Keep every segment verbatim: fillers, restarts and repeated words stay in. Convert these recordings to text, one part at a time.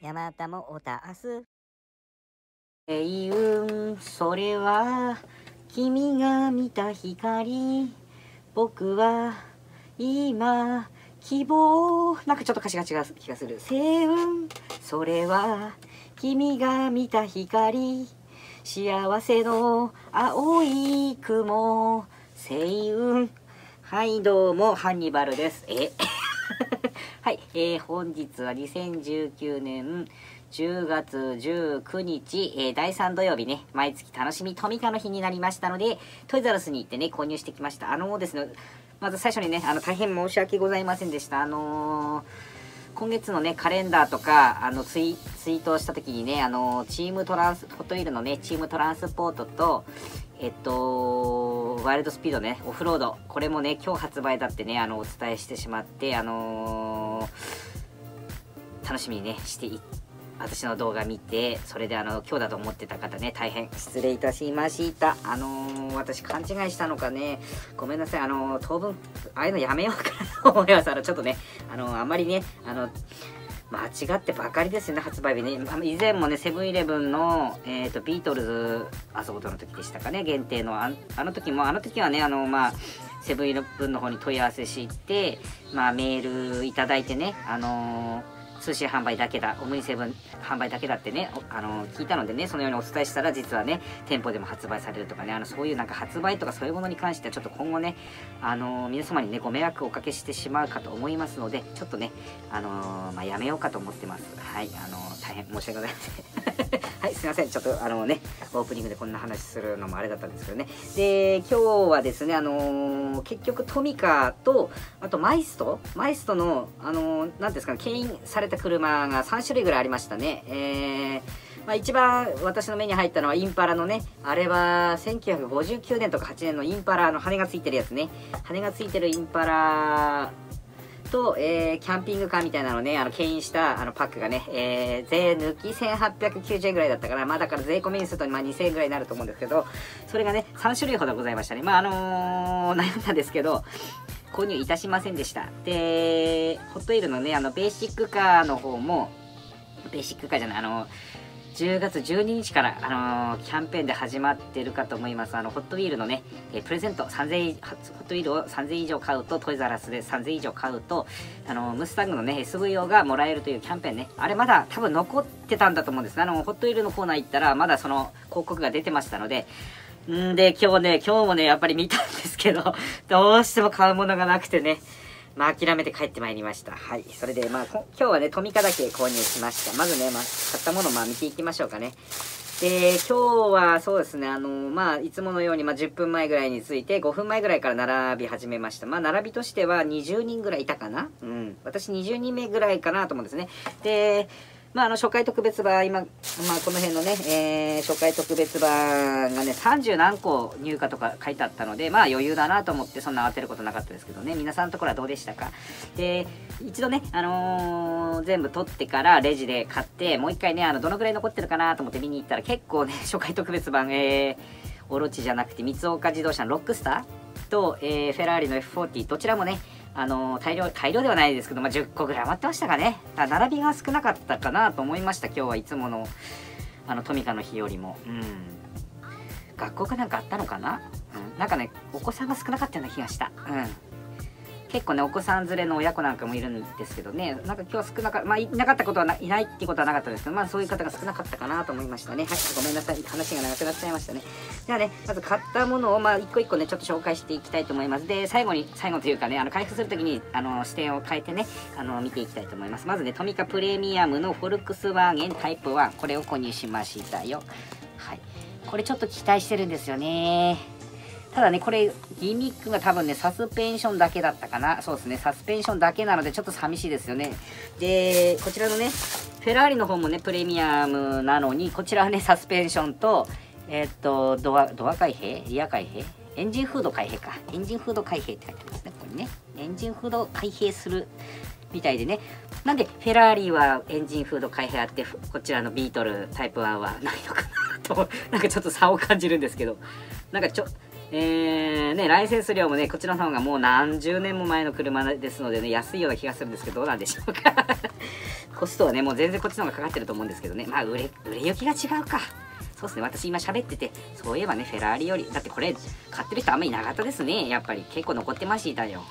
山田もおたす。 星雲、それは君が見た光。僕は今希望。なんかちょっと歌詞が違う気がする。星雲、それは君が見た光。幸せの青い雲。星雲。はい、どうもハンニバルです。えはい、えー、本日はにせんじゅうきゅうねんじゅうがつじゅうくにち、えー、だいさん土曜日ね、毎月楽しみトミカの日になりましたので、トイザらスに行ってね、購入してきました。あのー、ですね、まず最初にね、あの、大変申し訳ございませんでした。あのー、今月のね、カレンダーとか、あの、ツイ、ツイートをした時にね、あのー、チームトランス、ホットウィールのね、チームトランスポートと、えっと、ワイルドスピードね、オフロード、これもね、今日発売だってね、あの、お伝えしてしまって、あのー、楽しみにね、してい、私の動画見て、それであの、今日だと思ってた方ね、大変失礼いたしました。あのー、私勘違いしたのかね、ごめんなさい、あのー、当分、ああいうのやめようかなと思います。あの、ちょっとね、あのー、あんまりね、あの、間違ってばかりですよね、発売日ね。以前もね、セブンイレブンの、えっと、ビートルズ遊ぶとの時でしたかね、限定の。あ, あの時も、あの時はね、あの、まあ、セブンイレブンの方に問い合わせして、まあ、メールいただいてね、あのー、通信販売だけだ、オムニセブン販売だけだってね、あのー、聞いたのでね、そのようにお伝えしたら、実はね、店舗でも発売されるとかね、あの、そういうなんか発売とかそういうものに関しては、ちょっと今後ね、あのー、皆様にね、ご迷惑をおかけしてしまうかと思いますので、ちょっとね、あのー、まあ、やめようかと思ってます。はい、あのー、大変申し訳ございません。はい、すいません。ちょっとあのね、オープニングでこんな話するのもあれだったんですけどね。で、今日はですね、あのー、結局トミカと、あとマイストマイストの、あのー、なんですかね、牽引された車がさんしゅるいぐらいありましたね。えー、まあ、一番私の目に入ったのはインパラのね、あれはせんきゅうひゃくごじゅうきゅうねんとかはちねんのインパラの羽がついてるやつね。羽がついてるインパラと、えー、キャンピングカーみたいなのね、あの、牽引したあのパックがね、えー、税抜きせんはっぴゃくきゅうじゅうえんぐらいだったから、まあだから税込みにすると、まあにせんえんぐらいになると思うんですけど、それがね、さんしゅるいほどございましたね。まああのー、悩んだんですけど、購入いたしませんでした。で、ホットウィールのね、あの、ベーシックカーの方も、ベーシックカーじゃない、あのー、じゅうがつじゅうににちから、あのー、キャンペーンで始まってるかと思います。あの、ホットウィールのね、えー、プレゼントさんぜんえん、ホットウィールをさんぜんえん以上買うと、トイザらスでさんぜんえん以上買うと、あのー、ムスタングのね、エスブイオー がもらえるというキャンペーンね。あれまだ多分残ってたんだと思うんですね。あの、ホットウィールのコーナー行ったら、まだその広告が出てましたので、んで、今日ね、今日もね、やっぱり見たんですけど、どうしても買うものがなくてね、まあ諦めて帰ってまいりました。はい。それで、まあ、今日はね、トミカだけ購入しました。まずね、まあ、買ったものをまあ見ていきましょうかね。で、今日はそうですね、あの、まあ、いつものように、まあ、じゅっぷんまえぐらいについて、ごふんまえぐらいから並び始めました。まあ、並びとしてはにじゅうにんぐらいいたかな。うん。私にじゅうにんめぐらいかなと思うんですね。で、まあ、あの、初回特別版、今、まあ、この辺のね、えー、初回特別版がね、さんじゅうなんこ入荷とか書いてあったので、まあ、余裕だなと思って、そんな慌てることなかったですけどね、皆さんのところはどうでしたか？で、一度ね、あのー、全部取ってからレジで買って、もう一回ね、あの、どのくらい残ってるかなと思って見に行ったら、結構ね、初回特別版、えー、オロチじゃなくて、三岡自動車のロックスターと、えー、フェラーリの エフフォーティー、どちらもね、あのー、大量、大量ではないですけど、まあ、じゅっこぐらい余ってましたかね。だから並びが少なかったかなと思いました、今日はいつもの、あの、トミカの日よりも。うん。学校かなんかあったのかな？うん。なんかね、お子さんが少なかったような気がした。うん。結構ね、お子さん連れの親子なんかもいるんですけどね、なんか今日は少なかった、まあ、いなかったことはな、いないっていうことはなかったですけど、まあそういう方が少なかったかなと思いましたね。はい、ごめんなさい。話が長くなっちゃいましたね。ではね、まず買ったものを、まあ一個一個ね、ちょっと紹介していきたいと思います。で、最後に、最後というかね、あの、開封するときに、あの、視点を変えてね、あの、見ていきたいと思います。まずね、トミカプレミアムのフォルクスワーゲンタイプワン、これを購入しましたよ。はい。これちょっと期待してるんですよね。ただね、これ、ギミックが多分ね、サスペンションだけだったかな。そうですね、サスペンションだけなので、ちょっと寂しいですよね。で、こちらのね、フェラーリの方もね、プレミアムなのに、こちらはね、サスペンションと、えー、っと、ドア、ドア開閉リア開閉エンジンフード開閉か。エンジンフード開閉って書いてありますね、ここにね。エンジンフード開閉するみたいでね。なんで、フェラーリはエンジンフード開閉あって、こちらのビートルタイプワンはないのかなと、なんかちょっと差を感じるんですけど、なんかちょ、えー、ね、ライセンス料もね、こちらの方がもう何十年も前の車ですのでね、安いような気がするんですけど、どうなんでしょうか。 コストはねもう全然こっちの方がかかってると思うんですけどね、まあ売れ売れ行きが違うか。そうですね、私今喋ってて、そういえばねフェラーリよりだってこれ買ってる人あんまりいなかったですね。やっぱり結構残ってましたよ。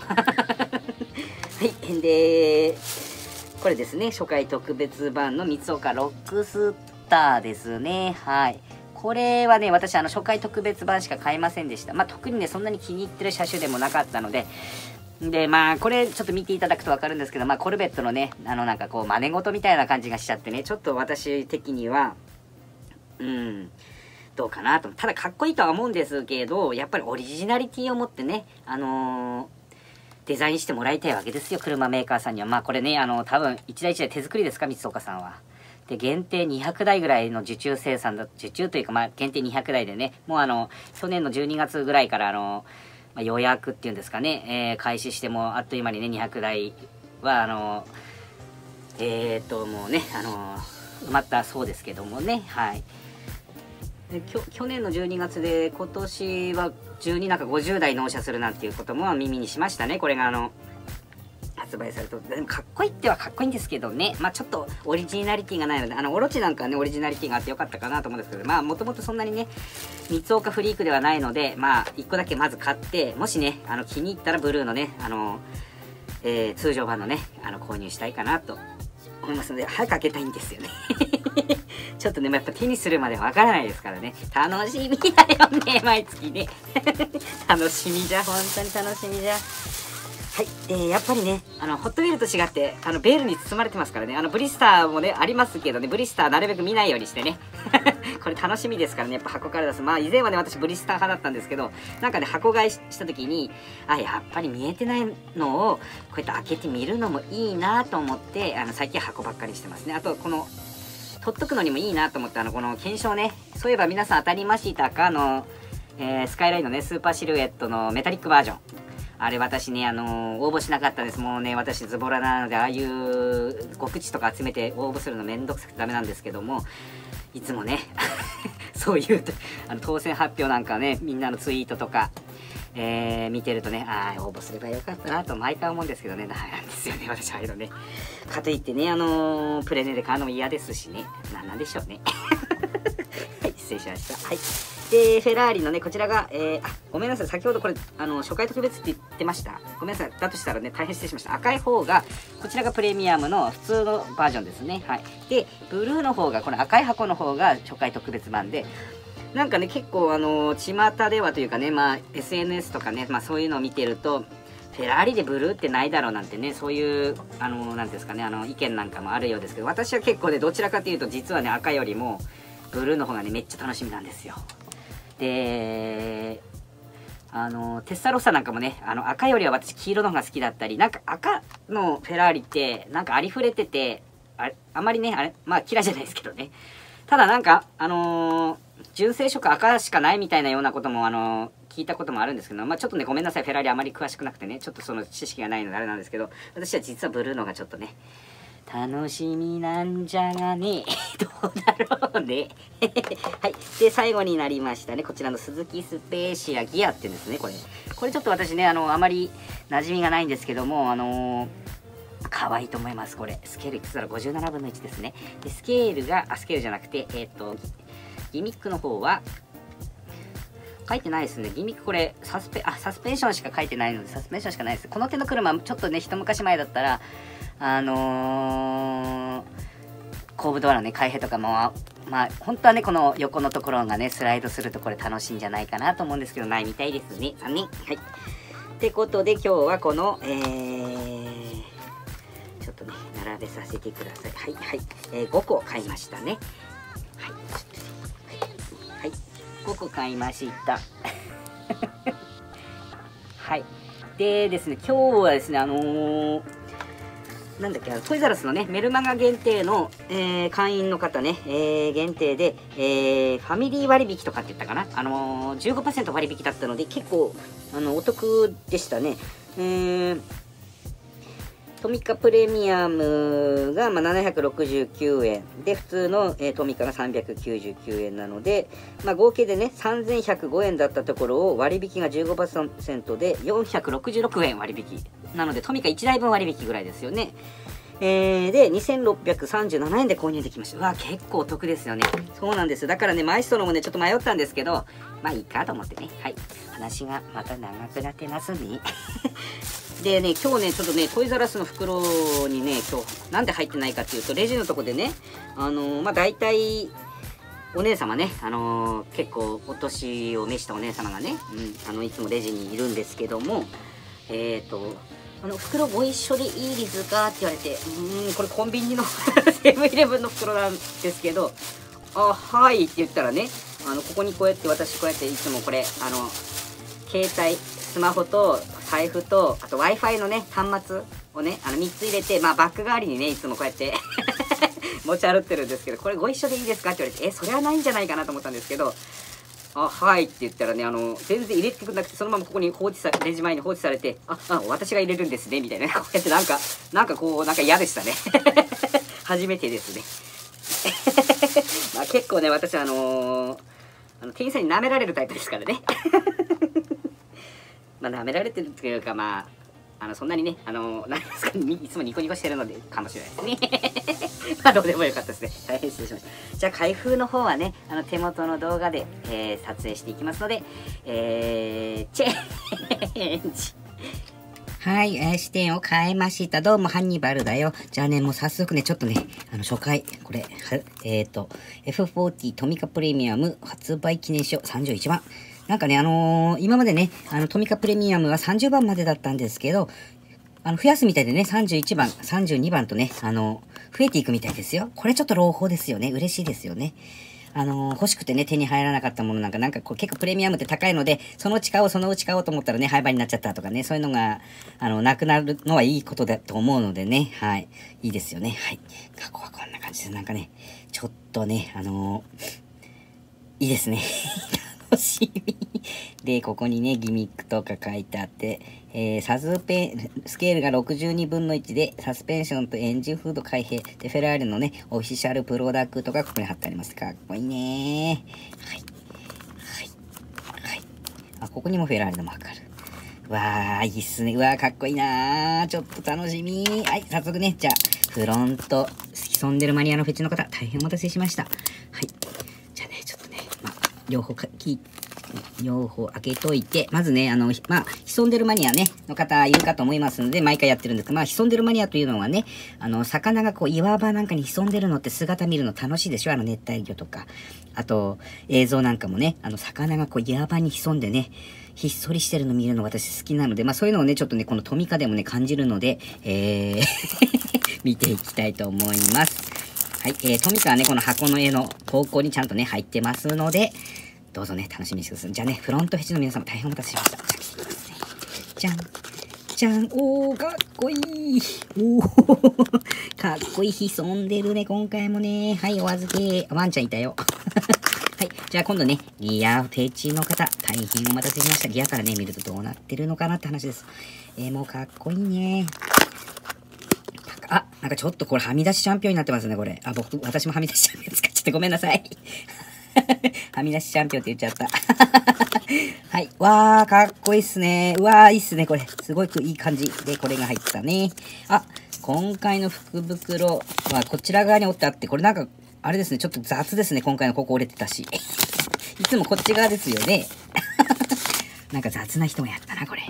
はいでこれですね、初回特別版の三岡ロックスターですね。はい、これはね私あの初回特別版しか買いませんでした。まあ特にねそんなに気に入ってる車種でもなかったので、でまあこれちょっと見ていただくと分かるんですけど、まあコルベットのねあのなんかこう真似事みたいな感じがしちゃってね、ちょっと私的にはうんどうかなと。ただかっこいいとは思うんですけど、やっぱりオリジナリティを持ってねあのー、デザインしてもらいたいわけですよ、車メーカーさんには。まあこれねあの多分一台一台手作りですか、三岡さんは。で限定にひゃくだいぐらいの受注生産だ、受注というかまあ限定にひゃくだいでね、もうあの去年のじゅうにがつぐらいからあのまあ、予約っていうんですかね、えー、開始してもあっという間にねにひゃくだいはあのえー、っともうねあの埋まったそうですけどもね。はいできょ去年のじゅうにがつで今年はじゅうになんかごじゅうだい納車するなんていうことも耳にしましたね。これがあの発売されると。でもかっこいいってはかっこいいんですけどね、まあちょっとオリジナリティがないので、あのオロチなんかはねオリジナリティがあってよかったかなと思うんですけど、まあもともとそんなにね三岡フリークではないので、まあいっこだけまず買って、もしねあの気に入ったらブルーのねあの、えー、通常版のねあの購入したいかなと思いますので、早く開けたいんですよね。ちょっとねやっぱ手にするまでわからないですからね、楽しみだよね毎月ね。楽しみじゃ、本当に楽しみじゃ。はい、えー、やっぱりねあのホットウィールと違ってあのベールに包まれてますからね。あのブリスターもねありますけどね、ブリスターなるべく見ないようにしてね。これ楽しみですからね、やっぱ箱から出す。まあ以前はね私ブリスター派だったんですけど、なんかね箱買いした時にあやっぱり見えてないのをこうやって開けてみるのもいいなと思って、あの最近箱ばっかりしてますね。あとこの取っとくのにもいいなと思って、あのこの検証ね、そういえば皆さん当たりましたか、あの、えー、スカイラインのねスーパーシルエットのメタリックバージョン。あれ私ね、あのー、応募しなかったです。もうね、私ズボラなので、ああいう極地とか集めて応募するのめんどくさくてダメなんですけども、いつもね、そういうあの当選発表なんかね、みんなのツイートとか、えー、見てるとね、ああ、応募すればよかったなと毎回思うんですけどね、ダメなんですよね、私、ああいうのね。かといってね、あのー、プレネで買うのも嫌ですしね、なんなんでしょうね。はい、失礼しました。はい。で、フェラーリのね、こちらが、えー、あ、ごめんなさい。先ほどこれ、あの、初回特別って言ってました。ごめんなさい。だとしたらね、大変失礼しました。赤い方が、こちらがプレミアムの普通のバージョンですね。はい。で、ブルーの方が、この赤い箱の方が初回特別版で、なんかね、結構、あの、巷ではというかね、まあ、エスエヌエス とかね、まあ、そういうのを見てると、フェラーリでブルーってないだろうなんてね、そういう、あの、なんですかね、あの、意見なんかもあるようですけど、私は結構ね、どちらかというと、実はね、赤よりも、ブルーの方がね、めっちゃ楽しみなんですよ。で、あのテッサロッサなんかもね、あの赤よりは私黄色の方が好きだったり、なんか赤のフェラーリってなんかありふれてて、あれあまりね、あれまあ嫌いじゃないですけどね、ただなんかあのー、純正色赤しかないみたいなようなこともあのー、聞いたこともあるんですけど、まあちょっとねごめんなさい、フェラーリあまり詳しくなくてね、ちょっとその知識がないのであれなんですけど、私は実はブルーのがちょっとね楽しみなんじゃがね。どうだろうね。はい。で、最後になりましたね。こちらのスズキスペーシアギアっていうんですね、これ。これちょっと私ね、あの、あまり馴染みがないんですけども、あのー、可愛いと思います、これ。スケールいくつだろう ?ごじゅうななぶんのいちですね。で、スケールが、あ、スケールじゃなくて、えっと、ギミックの方は、書いてないですね。ギミックこれ、サスペ、あ、サスペンションしか書いてないので、サスペンションしかないです。この手の車、ちょっとね、一昔前だったら、あのー、後部ドアのね、開閉とかも、まあ、本当はね、この横のところがね、スライドするとこれ楽しいんじゃないかなと思うんですけど、ないみたいですね。残念。はい。ってことで、今日はこの、えー、ちょっとね、並べさせてください。はい、はい。えー、ごこ買いましたね。はい。はい。ごこ買いました。はい。でですね、今日はですね、あのー、なんだっけ、トイザらスのね、メルマガ限定の、えー、会員の方ね、えー、限定で、えー、ファミリー割引とかって言ったかな、あのー、じゅうごパーセント 割引だったので、結構、あの、お得でしたね。えー、トミカプレミアムが、まあ、ななひゃくろくじゅうきゅうえんで、普通の、えー、トミカがさんびゃくきゅうじゅうきゅうえんなので、まあ、合計でね、さんぜんひゃくごえんだったところを割引が じゅうごパーセント でよんひゃくろくじゅうろくえん割引。なので、トミカいちだいぶん割引ぐらいですよね。 えー、で、にせんろっぴゃくさんじゅうななえんで購入できました。うわ、結構お得ですよね。そうなんです。だからね、マイストロもね、ちょっと迷ったんですけど、まあいいかと思ってね。はい。話がまた長くなってますね。でね、今日ね、ちょっとね、トイザらスの袋にね、今日、なんで入ってないかっていうと、レジのとこでね、あのー、まあ大体、お姉様ね、あのー、結構お年を召したお姉様がね、うん、あのいつもレジにいるんですけども、えっと、あの袋ご一緒でいいですかって言われて、うーん、これコンビニのセブンイレブンの袋なんですけど、あ、はいって言ったらね、あのここにこうやって私こうやっていつもこれ、あの、携帯、スマホと財布と、あと Wi-Fi のね、端末をね、あのみっつ入れて、まあバッグ代わりにね、いつもこうやって持ち歩ってるんですけど、これご一緒でいいですかって言われて、え、それはないんじゃないかなと思ったんですけど、あ、はいって言ったらね、あの、全然入れてくれなくて、そのままここに放置さ、レジ前に放置されて、あ、あ、私が入れるんですね、みたいな。こうやってなんか、なんかこう、なんか嫌でしたね。初めてですね。まあ結構ね、私あのー、あの店員さんに舐められるタイプですからね。まあ舐められてるっていうか、まあ、あのそんなにね、あのー、なんですか、いつもニコニコしてるのでかもしれないですね。まあどうでもよかったですね。大変失礼しました。じゃあ開封の方はね、あの手元の動画で、えー、撮影していきますので、えー、チェンジ。はい、えー、視点を変えました。どうも、ハンニバルだよ。じゃあね、もう早速ね、ちょっとね、あの、初回、これ、えっと、エフフォーティー トミカプレミアム発売記念書さんじゅういちばん。なんかね、あのー、今までね、あの、トミカプレミアムはさんじゅうばんまでだったんですけど、あの、増やすみたいでね、さんじゅういちばん、さんじゅうにばんとね、あの、増えていくみたいですよ。これちょっと朗報ですよね。嬉しいですよね。あのー、欲しくてね、手に入らなかったものなんか、なんかこう結構プレミアムって高いので、そのうち買おう、そのうち買おうと思ったらね、廃盤になっちゃったとかね、そういうのが、あの、なくなるのはいいことだと思うのでね、はい。いいですよね。はい。過去はこんな感じで、なんかね、ちょっとね、あのー、いいですね。楽しみ。で、ここにね、ギミックとか書いてあって、えー、サズペン、スケールがろくじゅうにぶんのいちで、サスペンションとエンジンフード開閉。で、フェラーリのね、オフィシャルプロダクトがここに貼ってあります。かっこいいねー。はい。はい。はい。あ、ここにもフェラーリのマークある。うわー、いいっすね。うわー、かっこいいなー。ちょっと楽しみー。はい、早速ね、じゃあ、フロント、潜んでるマニアのフェチの方、大変お待たせしました。はい。じゃあね、ちょっとね、まあ、両方か、聞いて、両方開けといて、まずね、あの、まあ、潜んでるマニアね、の方いるかと思いますので、毎回やってるんですが、まあ、潜んでるマニアというのはね、あの、魚がこう、岩場なんかに潜んでるのって姿見るの楽しいでしょ？あの、熱帯魚とか。あと、映像なんかもね、あの、魚がこう、岩場に潜んでね、ひっそりしてるの見るの私好きなので、まあ、そういうのをね、ちょっとね、このトミカでもね、感じるので、えー、見ていきたいと思います。はい、えー、トミカはね、この箱の絵の方向にちゃんとね、入ってますので、どうぞね、楽しみにしてください。じゃあね、フロントフェチの皆様大変お待たせしました。じゃん。じゃん。おー、かっこいい。おー、かっこいい。潜んでるね、今回もね。はい、お預け。ワンちゃんいたよ。はい、じゃあ今度ね、ギアフェチの方、大変お待たせしました。ギアからね、見るとどうなってるのかなって話です。えー、もうかっこいいね。あ、なんかちょっとこれはみ出しチャンピオンになってますね、これ。あ、僕、私もはみ出しチャンピオン使っちゃってごめんなさい。はみ出しチャンピオンって言っちゃった。はい。わー、かっこいいっすね。うわー、いいっすね、これ。すごいいい感じで、これが入ったね。あ、今回の福袋はこちら側に折ってあって、これなんか、あれですね、ちょっと雑ですね。今回のここ折れてたし。いつもこっち側ですよね。なんか雑な人がやったな、これ。はい。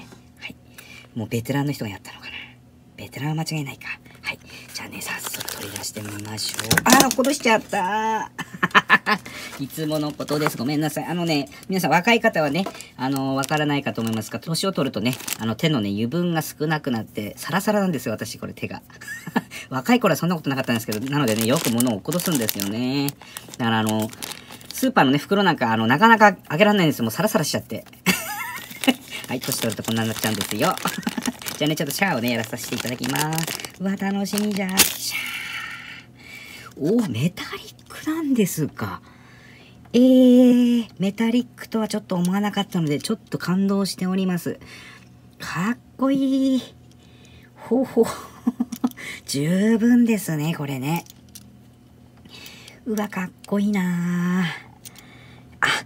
もうベテランの人がやったのかな。ベテランは間違いないか。はい。じゃあね、早速取り出してみましょう。あー、落っことしちゃったいつものことです。ごめんなさい。あのね、皆さん若い方はね、あのー、わからないかと思いますが、年を取るとね、あの手のね、油分が少なくなって、サラサラなんですよ、私、これ手が。若い頃はそんなことなかったんですけど、なのでね、よく物を落っことすんですよね。だからあの、スーパーのね、袋なんか、あの、なかなか開けられないんですよ。もうサラサラしちゃって。はい、年取るとこんなになっちゃうんですよ。じゃあね、ちょっとシャアをね、やらさせていただきます。うわ、楽しみじゃ。シャー。おー、メタリックなんですか。えー、メタリックとはちょっと思わなかったので、ちょっと感動しております。かっこいい。ほほ。十分ですね、これね。うわ、かっこいいなー。あ、かっ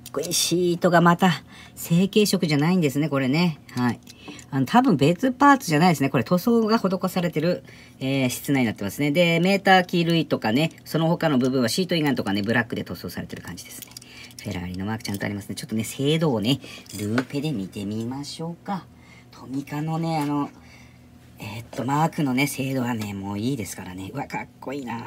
こいいシートがまた、成型色じゃないんですね、これね。はい。あの、多分別パーツじゃないですね。これ塗装が施されてる、えー、室内になってますね。で、メーターキー類とかね、その他の部分はシート以外とかね、ブラックで塗装されてる感じですね。フェラーリのマークちゃんとありますね。ちょっとね、精度をね、ルーペで見てみましょうか。トミカのね、あの、えー、っと、マークのね、精度はね、もういいですからね。うわ、かっこいいな。はい。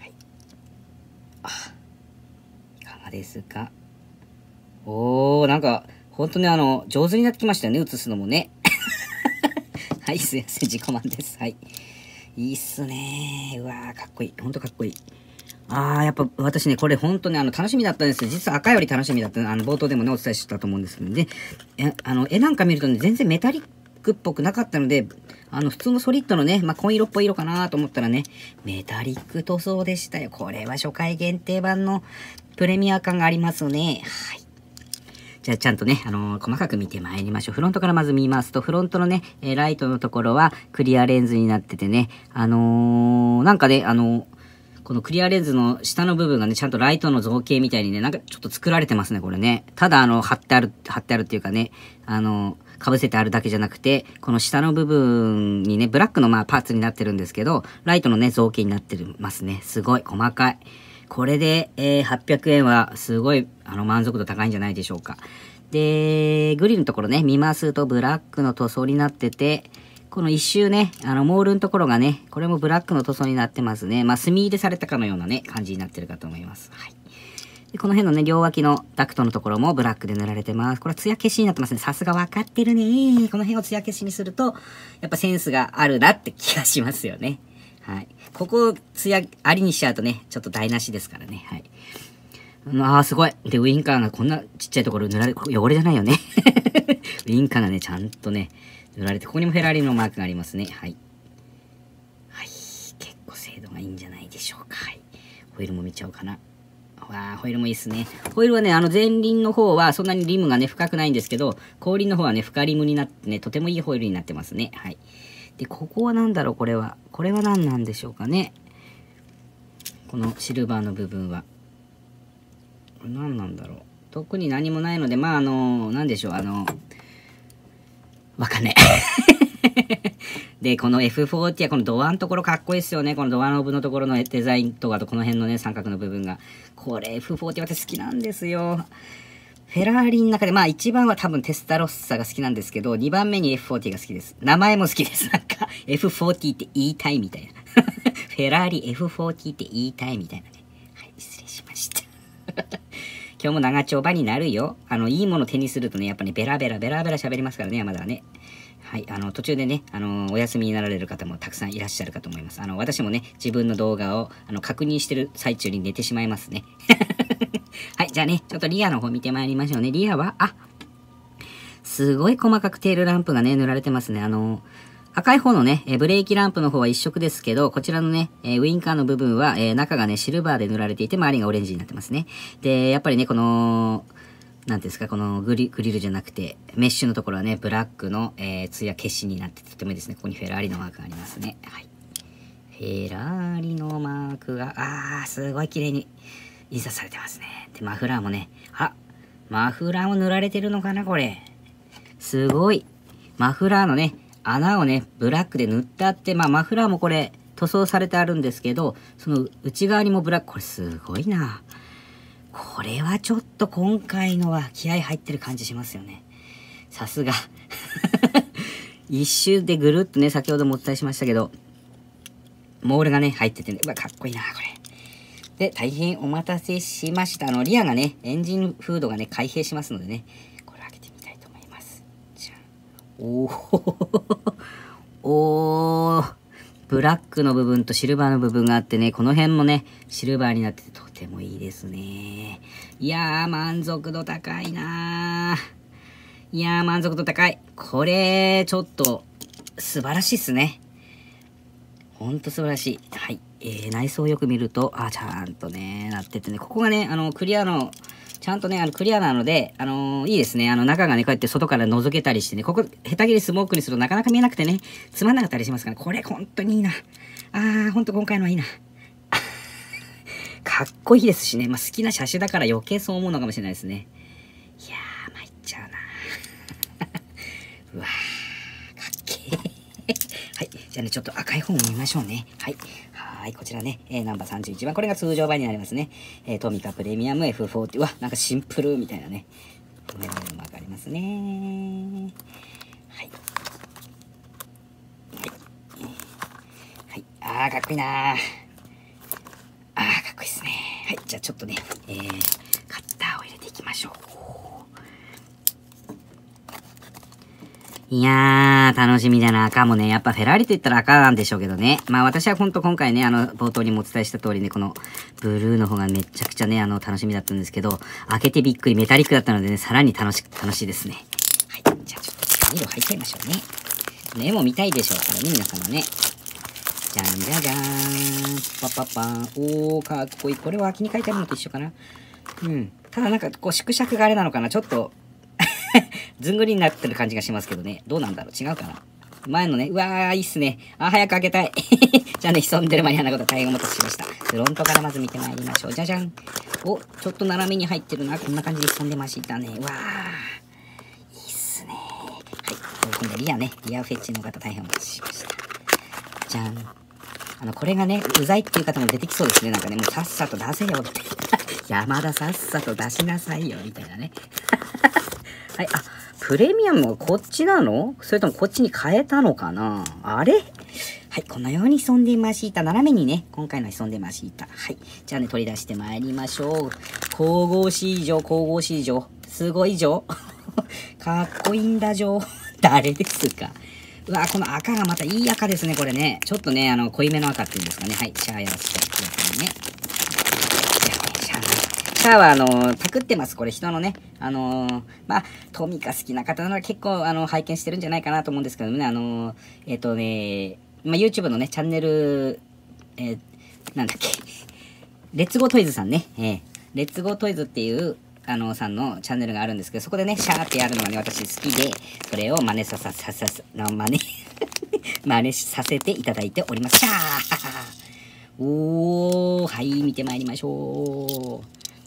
あ、いかがですか。おー、なんか、ほんとね、あの、上手になってきましたよね、映すのもね。はい、すいません、自己満です。はい。いいっすねー。うわー、かっこいい。ほんとかっこいい。あー、やっぱ私ね、これほんとね、あの、楽しみだったんですよ。実は赤より楽しみだった。あの、冒頭でもね、お伝えしたと思うんですけどね。で、あの、絵なんか見るとね、全然メタリックっぽくなかったので、あの、普通のソリッドのね、まあ、紺色っぽい色かなと思ったらね、メタリック塗装でしたよ。これは初回限定版のプレミア感がありますね。はい。じゃあちゃんとね、あのー、細かく見てまいりましょう。フロントからまず見ますと、フロントのね、えー、ライトのところはクリアレンズになっててね、あのー、なんかね、あのー、このクリアレンズの下の部分がね、ちゃんとライトの造形みたいにね、なんかちょっと作られてますね、これね。ただ、あの、貼ってある、貼ってあるっていうかね、あのー、被せてあるだけじゃなくて、この下の部分にね、ブラックのまあパーツになってるんですけど、ライトのね、造形になってますね。すごい、細かい。これで、えー、はっぴゃくえんはすごい、あの、満足度高いんじゃないでしょうか。で、グリルのところね、見ますとブラックの塗装になってて、この一周ね、あの、モールのところがね、これもブラックの塗装になってますね。まあ、墨入れされたかのようなね、感じになってるかと思います。はい。で、この辺のね、両脇のダクトのところもブラックで塗られてます。これは艶消しになってますね。さすが分かってるね。この辺を艶消しにすると、やっぱセンスがあるなって気がしますよね。はい。ここを艶ありにしちゃうとね、ちょっと台無しですからね。はい。ああ、すごい。で、ウインカーがこんなちっちゃいところ塗られ、汚れじゃないよね。ウインカーがね、ちゃんとね、塗られて、ここにもフェラーリのマークがありますね。はい。はい。結構精度がいいんじゃないでしょうか。はい。ホイールも見ちゃおうかな。わあ、ホイールもいいっすね。ホイールはね、あの前輪の方はそんなにリムがね、深くないんですけど、後輪の方はね、深リムになってね、とてもいいホイールになってますね。はい。で、ここは何だろう、これは。これは何なんでしょうかね。このシルバーの部分は。これ何なんだろう。特に何もないので、まあ、あの、なんでしょう、あの、わかんねえ。で、この エフフォーティー はこのドアのところかっこいいですよね。このドアノブのところのデザインとかとこの辺のね、三角の部分が。これ エフフォーティー 私好きなんですよ。フェラーリの中で、まあ一番は多分テスタロッサが好きなんですけど、にばんめに エフフォーティー が好きです。名前も好きです。なんか エフフォーティー って言いたいみたいな。フェラーリ エフフォーティー って言いたいみたいなね。はい、失礼しました。今日も長丁場になるよ。あの、いいもの手にするとね、やっぱね、ベラベラベラベラ喋りますからね、山田はね。はい、あの、途中でね、あの、お休みになられる方もたくさんいらっしゃるかと思います。あの、私もね、自分の動画を、あの、確認してる最中に寝てしまいますね。はい、じゃあね、ちょっとリアの方見てまいりましょうね。リアは、あ、すごい細かくテールランプがね、塗られてますね。あの、赤い方のね、えブレーキランプの方は一色ですけど、こちらのね、えウインカーの部分は、え中がね、シルバーで塗られていて、周りがオレンジになってますね。で、やっぱりね、この、なんですか、このグリグリルじゃなくて、メッシュのところはね、ブラックの、えー、艶消しになっててとてもいいですね。ここにフェラーリのマークがありますね。はい。フェラーリのマークが、あー、すごい綺麗に印刷されてますね。で、マフラーもね、あ、マフラーも塗られてるのかな、これ。すごい。マフラーのね、穴をね、ブラックで塗ってあって、まあ、マフラーもこれ、塗装されてあるんですけど、その内側にもブラック、これすごいな。これはちょっと今回のは気合入ってる感じしますよね。さすが。一周でぐるっとね、先ほどもお伝えしましたけど、モールがね、入っててね、うわ、かっこいいな、これ。で、大変お待たせしました。あの、リアがね、エンジンフードがね、開閉しますのでね、これ開けてみたいと思います。じゃあ、おー、おー、ブラックの部分とシルバーの部分があってね、この辺もね、シルバーになっててとてもいいですね。いやー、満足度高いなー。いやー、満足度高い。これ、ちょっと、素晴らしいっすね。ほんと素晴らしい。はい。えー、内装をよく見ると、あ、ちゃんとね、なっててね、ここがね、あの、クリアの、ちゃんとね、あの、クリアなので、あのー、いいですね。あの、中がね、こうやって外から覗けたりしてね、ここ、下手切りスモークにするとなかなか見えなくてね、つまんなかったりしますから、ね、これ、ほんとにいいな。あー、ほんと今回のはいいな。 かっこいいですしね。まあ、好きな車種だから余計そう思うのかもしれないですね。いやー、参っちゃうなうわー、かっけーはい。じゃあね、ちょっと赤い本を見ましょうね。はい。はい、こちらね、えー、ナンバーさんじゅういちばん。これが通常版になりますね。えー、トミカプレミアム エフフォーティー。うわ、なんかシンプルみたいなね。メモリもわかりますね。はい。はい。あー、かっこいいなー。あー、かっこいいですね。はい。じゃあちょっとね、えー、カッターを入れていきましょう。いやー、楽しみだな。赤もね、やっぱフェラーリと言ったら赤なんでしょうけどね。まあ私はほんと今回ね、あの、冒頭にもお伝えした通りね、このブルーの方がめちゃくちゃね、あの、楽しみだったんですけど、開けてびっくりメタリックだったのでね、さらに楽し、楽しいですね。はい。じゃあちょっと色入っちゃいましょうね。絵も見たいでしょうからね、皆様ね。じゃんじゃじゃーん。パッパッパーン。おー、かっこいい。これは秋に書いてあるのと一緒かな。うん。ただなんか、こう、縮尺があれなのかな。ちょっと、ずんぐりになってる感じがしますけどね。どうなんだろう、違うかな。前のね、うわー、いいっすね。あ、早く開けたい。じゃあね、潜んでる間にあんなこと大変お待たせしました。フロントからまず見てまいりましょう。じゃじゃん。お、ちょっと斜めに入ってるな。こんな感じで潜んでましたね。うわー。いいっすね。はい。今度はリアね。リアフェッチの方大変お待たせしました。じゃん。あの、これがね、うざいっていう方も出てきそうですね。なんかね、もうさっさと出せよって。山田さっさと出しなさいよ、みたいなね。はい、あ、プレミアムはこっちなの？それともこっちに変えたのかな？あれ？はい、このように潜んでました。斜めにね、今回の潜んでました。はい。じゃあね、取り出してまいりましょう。神々しい女、神々しい女。すごい女。かっこいいんだ女。誰ですか？うわ、この赤がまたいい赤ですね、これね。ちょっとね、あの、濃いめの赤っていうんですかね。はい、シャーやらせてくださいね。シャーは、あのー、パクってます。これ人のね。あのー、まあ、トミカ好きな方なら結構、あの、拝見してるんじゃないかなと思うんですけどね。あのー、えっとね、まあ、YouTube のね、チャンネル、えー、なんだっけ。レッツゴートイズさんね。えー、レッツゴートイズっていう、あの、さんのチャンネルがあるんですけど、そこでね、シャーってやるのがね、私好きで、それを真似ささ、ささ、真似、真似させていただいております。シャーおー、はい、見てまいりましょう。もう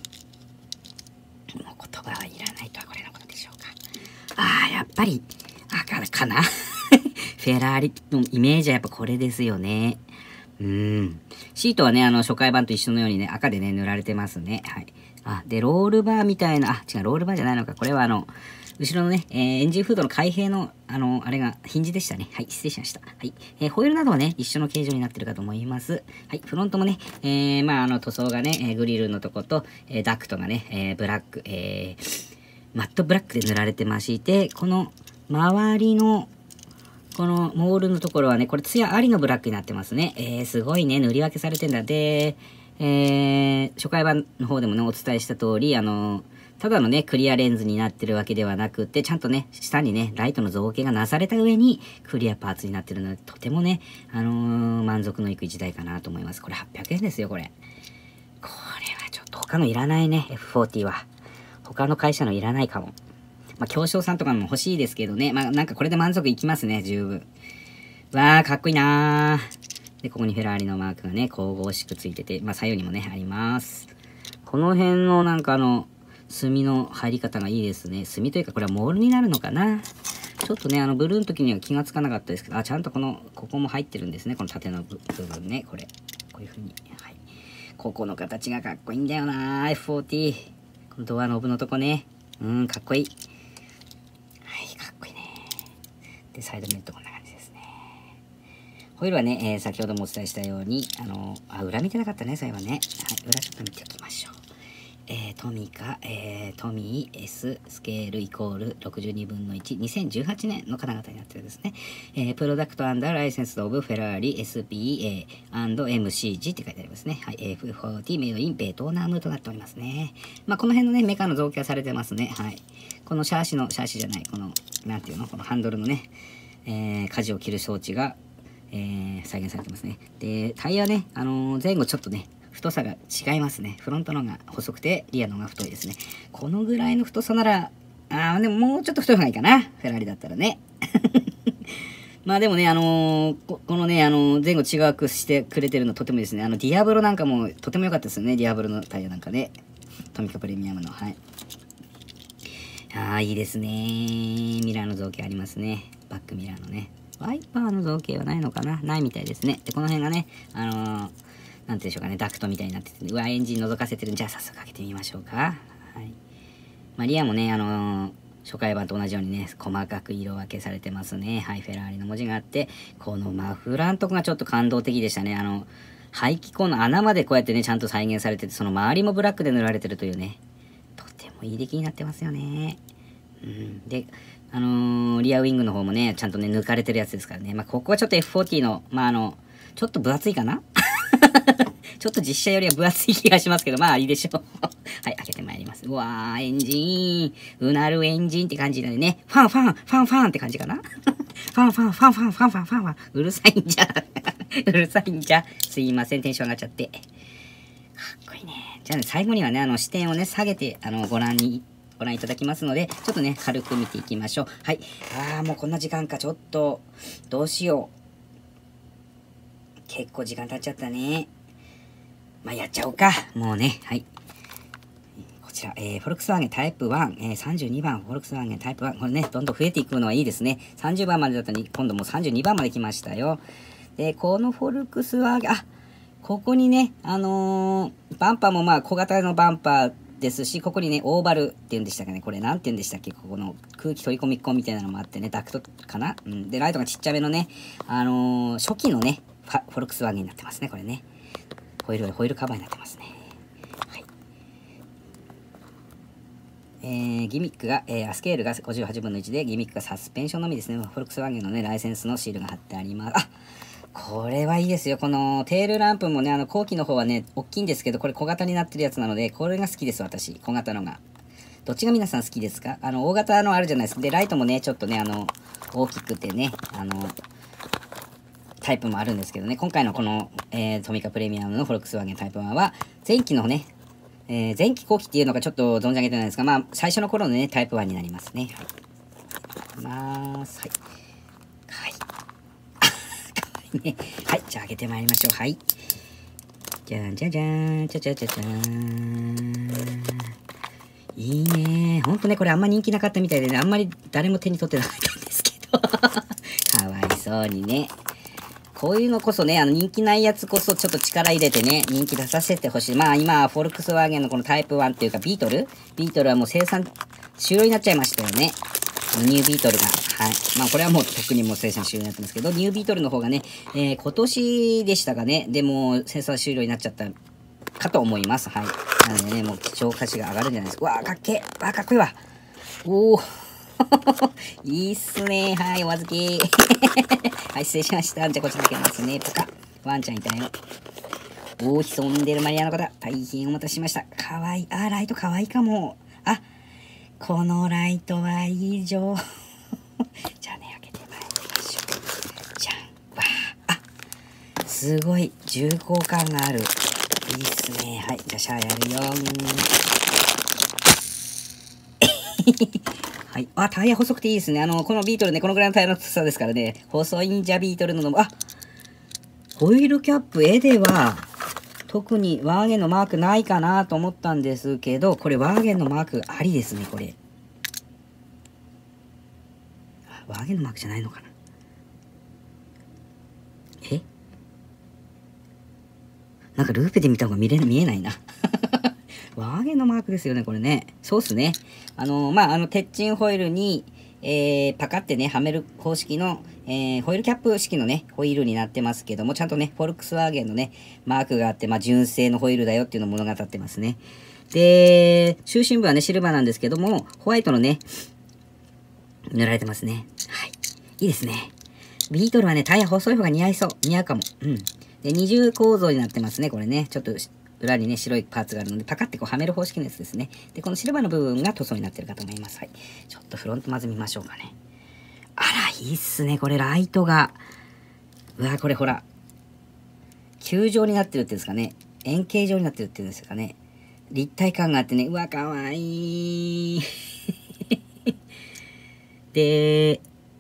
言葉はいらないとはこれのことでしょうか。ああ、やっぱり赤かな。フェラーリのイメージはやっぱこれですよね。うん。シートはね、あの、初回版と一緒のようにね、赤でね、塗られてますね。はい。あ、で、ロールバーみたいな、あ、違う、ロールバーじゃないのか。これはあの、後ろのね、えー、エンジンフードの開閉の、あの、あれが、ヒンジでしたね。はい、失礼しました。はい。えー、ホイールなどはね、一緒の形状になってるかと思います。はい、フロントもね、えー、まあ、あの、塗装がね、えー、グリルのとこと、えー、ダクトがね、えー、ブラック、えー、マットブラックで塗られてまして、この、周りの、このモールのところはね、これツヤありのブラックになってますね。えー、すごいね、塗り分けされてんだ。で、えー、初回版の方でもね、お伝えした通り、あの、ただのね、クリアレンズになってるわけではなくて、ちゃんとね、下にね、ライトの造形がなされた上に、クリアパーツになってるので、とてもね、あのー、満足のいく一台かなと思います。これはっぴゃくえんですよ、これ。これはちょっと他のいらないね、エフフォーティー は。他の会社のいらないかも。まあ、京商さんとかのも欲しいですけどね。まあ、なんかこれで満足いきますね、十分。わー、かっこいいなー。で、ここにフェラーリのマークがね、神々しくついてて、まあ、左右にもね、あります。この辺のなんかあの、墨の入り方がいいですね。墨というか、これはモールになるのかな。ちょっとね、あの、ブルーの時には気がつかなかったですけど、あ、ちゃんとこの、ここも入ってるんですね。この縦の部分ね、これ。こういう風に。はい。ここの形がかっこいいんだよなー、エフフォーティー。このドアノブのとこね。うん、かっこいい。はい、かっこいいね。で、サイドメットこんな感じですね。ホイールはね、えー、先ほどもお伝えしたように、あの、あ、裏見てなかったね、そういえばね。はい、裏ちょっと見ておきましょう。えー、トミカ、えー、トミー S スケールイコールろくじゅうにぶんのいち、にせんじゅうはちねんの方々になってるんですね。えー、プロダクトアンダーライセンスオブフェラーリ エスピーエー エムシージー って書いてありますね。はい、エフフォーティー メイドインベトナムとなっておりますね。まあ、この辺のね、メカの造形はされてますね。はい。このシャーシの、シャーシじゃない、この、なんていうの、このハンドルのね、えー、舵を切る装置が、えー、再現されてますね。で、タイヤね、あのー、前後ちょっとね、太さが違いますね。フロントの方が細くて、リアの方が太いですね。このぐらいの太さなら、あー、でももうちょっと太い方がいいかな。フェラーリだったらね。 まあでもね、あのーこ、このね、あのー前後違くしてくれてるのとてもいいですね。あの、ディアブロなんかもとても良かったですよね。ディアブロのタイヤなんかね。トミカプレミアムの。はい。ああ、いいですね。ミラーの造形ありますね。バックミラーのね。ワイパーの造形はないのかな、ないみたいですね。で、この辺がね、あのー、なんて言うんでしょうかね、ダクトみたいになってて、うわ、エンジン覗かせてるんじゃあ早速開けてみましょうか。はい。まあ、リアもね、あのー、初回版と同じようにね、細かく色分けされてますね。はい、フェラーリの文字があって、このマフラーのとこがちょっと感動的でしたね。あの、排気口の穴までこうやってね、ちゃんと再現されてて、その周りもブラックで塗られてるというね、とてもいい出来になってますよね。うん。で、あのー、リアウィングの方もね、ちゃんとね、抜かれてるやつですからね。まあ、ここはちょっと エフフォーティー の、まあ、あの、ちょっと分厚いかなちょっと実写よりは分厚い気がしますけど、まあいいでしょう。はい、開けてまいります。うわー、エンジーン。うなるエンジンって感じだね。ファンファン、ファンファンって感じかなファンファン、ファンファン、ファンファン、ファンファン。うるさいんじゃ。うるさいんじゃ。すいません、テンション上がっちゃって。かっこいいね。じゃあね、最後にはね、あの、視点をね、下げて、あの、ご覧に、ご覧いただきますので、ちょっとね、軽く見ていきましょう。はい。あー、もうこんな時間か。ちょっと、どうしよう。結構時間経っちゃったね。まあ、やっちゃおうか。もうね。はい。こちら、えー、フォルクスワーゲンタイプワン、えー、さんじゅうにばん、フォルクスワーゲンタイプワン。これね、どんどん増えていくのはいいですね。さんじゅうばんまでだったのに、今度もうさんじゅうにばんまで来ましたよ。で、このフォルクスワーゲン、あ、ここにね、あのー、バンパーもまあ、小型のバンパーですし、ここにね、オーバルって言うんでしたかね。これ、なんて言うんでしたっけ、ここの空気取り込み口みたいなのもあってね、ダクトかな。うん。で、ライトがちっちゃめのね、あのー、初期のね、ファ、フォルクスワーゲンになってますね、これね。ホイール、ホイールカバーになってますね。はい。えー、ギミックが、えー、スケールがごじゅうはちぶんのいちで、ギミックがサスペンションのみですね。フォルクスワーゲンのね、ライセンスのシールが貼ってあります。あ、これはいいですよ。このテールランプもね、あの後期の方はね、大きいんですけど、これ小型になってるやつなので、これが好きです、私。小型のが。どっちが皆さん好きですか？あの、大型のあるじゃないですか。で、ライトもね、ちょっとね、あの、大きくてね、あの、タイプもあるんですけどね、今回のこの、えー、トミカプレミアムのフォルクスワーゲンタイプワンは、前期のね、えー、前期後期っていうのがちょっと存じ上げてないんですが、まあ、最初の頃のね、タイプワンになりますね。はい。いきます。はい。かわいい。かわいいね。はい。じゃあ、開けてまいりましょう。はい。じゃんじゃじゃーん。じゃじゃじゃじゃーん。いいねー。ほんとね、これあんま人気なかったみたいでね、あんまり誰も手に取ってなかったんですけど。かわいそうにね。こういうのこそね、あの人気ないやつこそちょっと力入れてね、人気出させてほしい。まあ今、フォルクスワーゲンのこのタイプワンっていうかビートルビートルはもう生産終了になっちゃいましたよね。ニュービートルが。はい。まあこれはもう特にもう生産終了になってますけど、ニュービートルの方がね、えー、今年でしたかね。でも生産終了になっちゃったかと思います。はい。なのでね、もう貴重価値が上がるんじゃないですか。わー、かっけー。わー、かっこいいわ。おー。いいっすね。はい、お預け。はい、失礼しました。じゃあ、こちら開けますね。ポカ。ワンちゃんいたよ。おー、潜んでるマリアの方。大変お待たせしました。かわいい。あ、ライトかわいいかも。あ、このライトはいい情報。じゃあね、開けてまいりましょう。じゃん。わー。あ、すごい。重厚感がある。いいっすね。はい、じゃあ、シャーやるよー。はい。あ、タイヤ細くていいですね。あの、このビートルね、このぐらいのタイヤの太さですからね、細いんじゃビートルのも、あ、ホイールキャップ、絵では、特にワーゲンのマークないかなと思ったんですけど、これワーゲンのマークありですね、これ。ワーゲンのマークじゃないのかな。えなんかルーペで見た方が見れ、見えないな。ワーゲンのマークですよね、これね。そうっすね。あのー、まあ、あの、鉄鎮ホイールに、えー、パカってね、はめる方式の、えー、ホイールキャップ式のね、ホイールになってますけども、ちゃんとね、フォルクスワーゲンのね、マークがあって、まあ、純正のホイールだよっていうのを物語ってますね。で、中心部はね、シルバーなんですけども、ホワイトのね、塗られてますね。はい。いいですね。ビートルはね、タイヤ細い方が似合いそう。似合うかも。うん。で、二重構造になってますね、これね。ちょっと、裏にね、白いパーツがあるので、パカってこうはめる方式のやつですね。で、このシルバーの部分が塗装になってるかと思います。はい。ちょっとフロントまず見ましょうかね。あら、いいっすね。これ、ライトが。うわ、これほら。球状になってるっていうんですかね。円形状になってるっていうんですかね。立体感があってね、うわ、かわいい。で、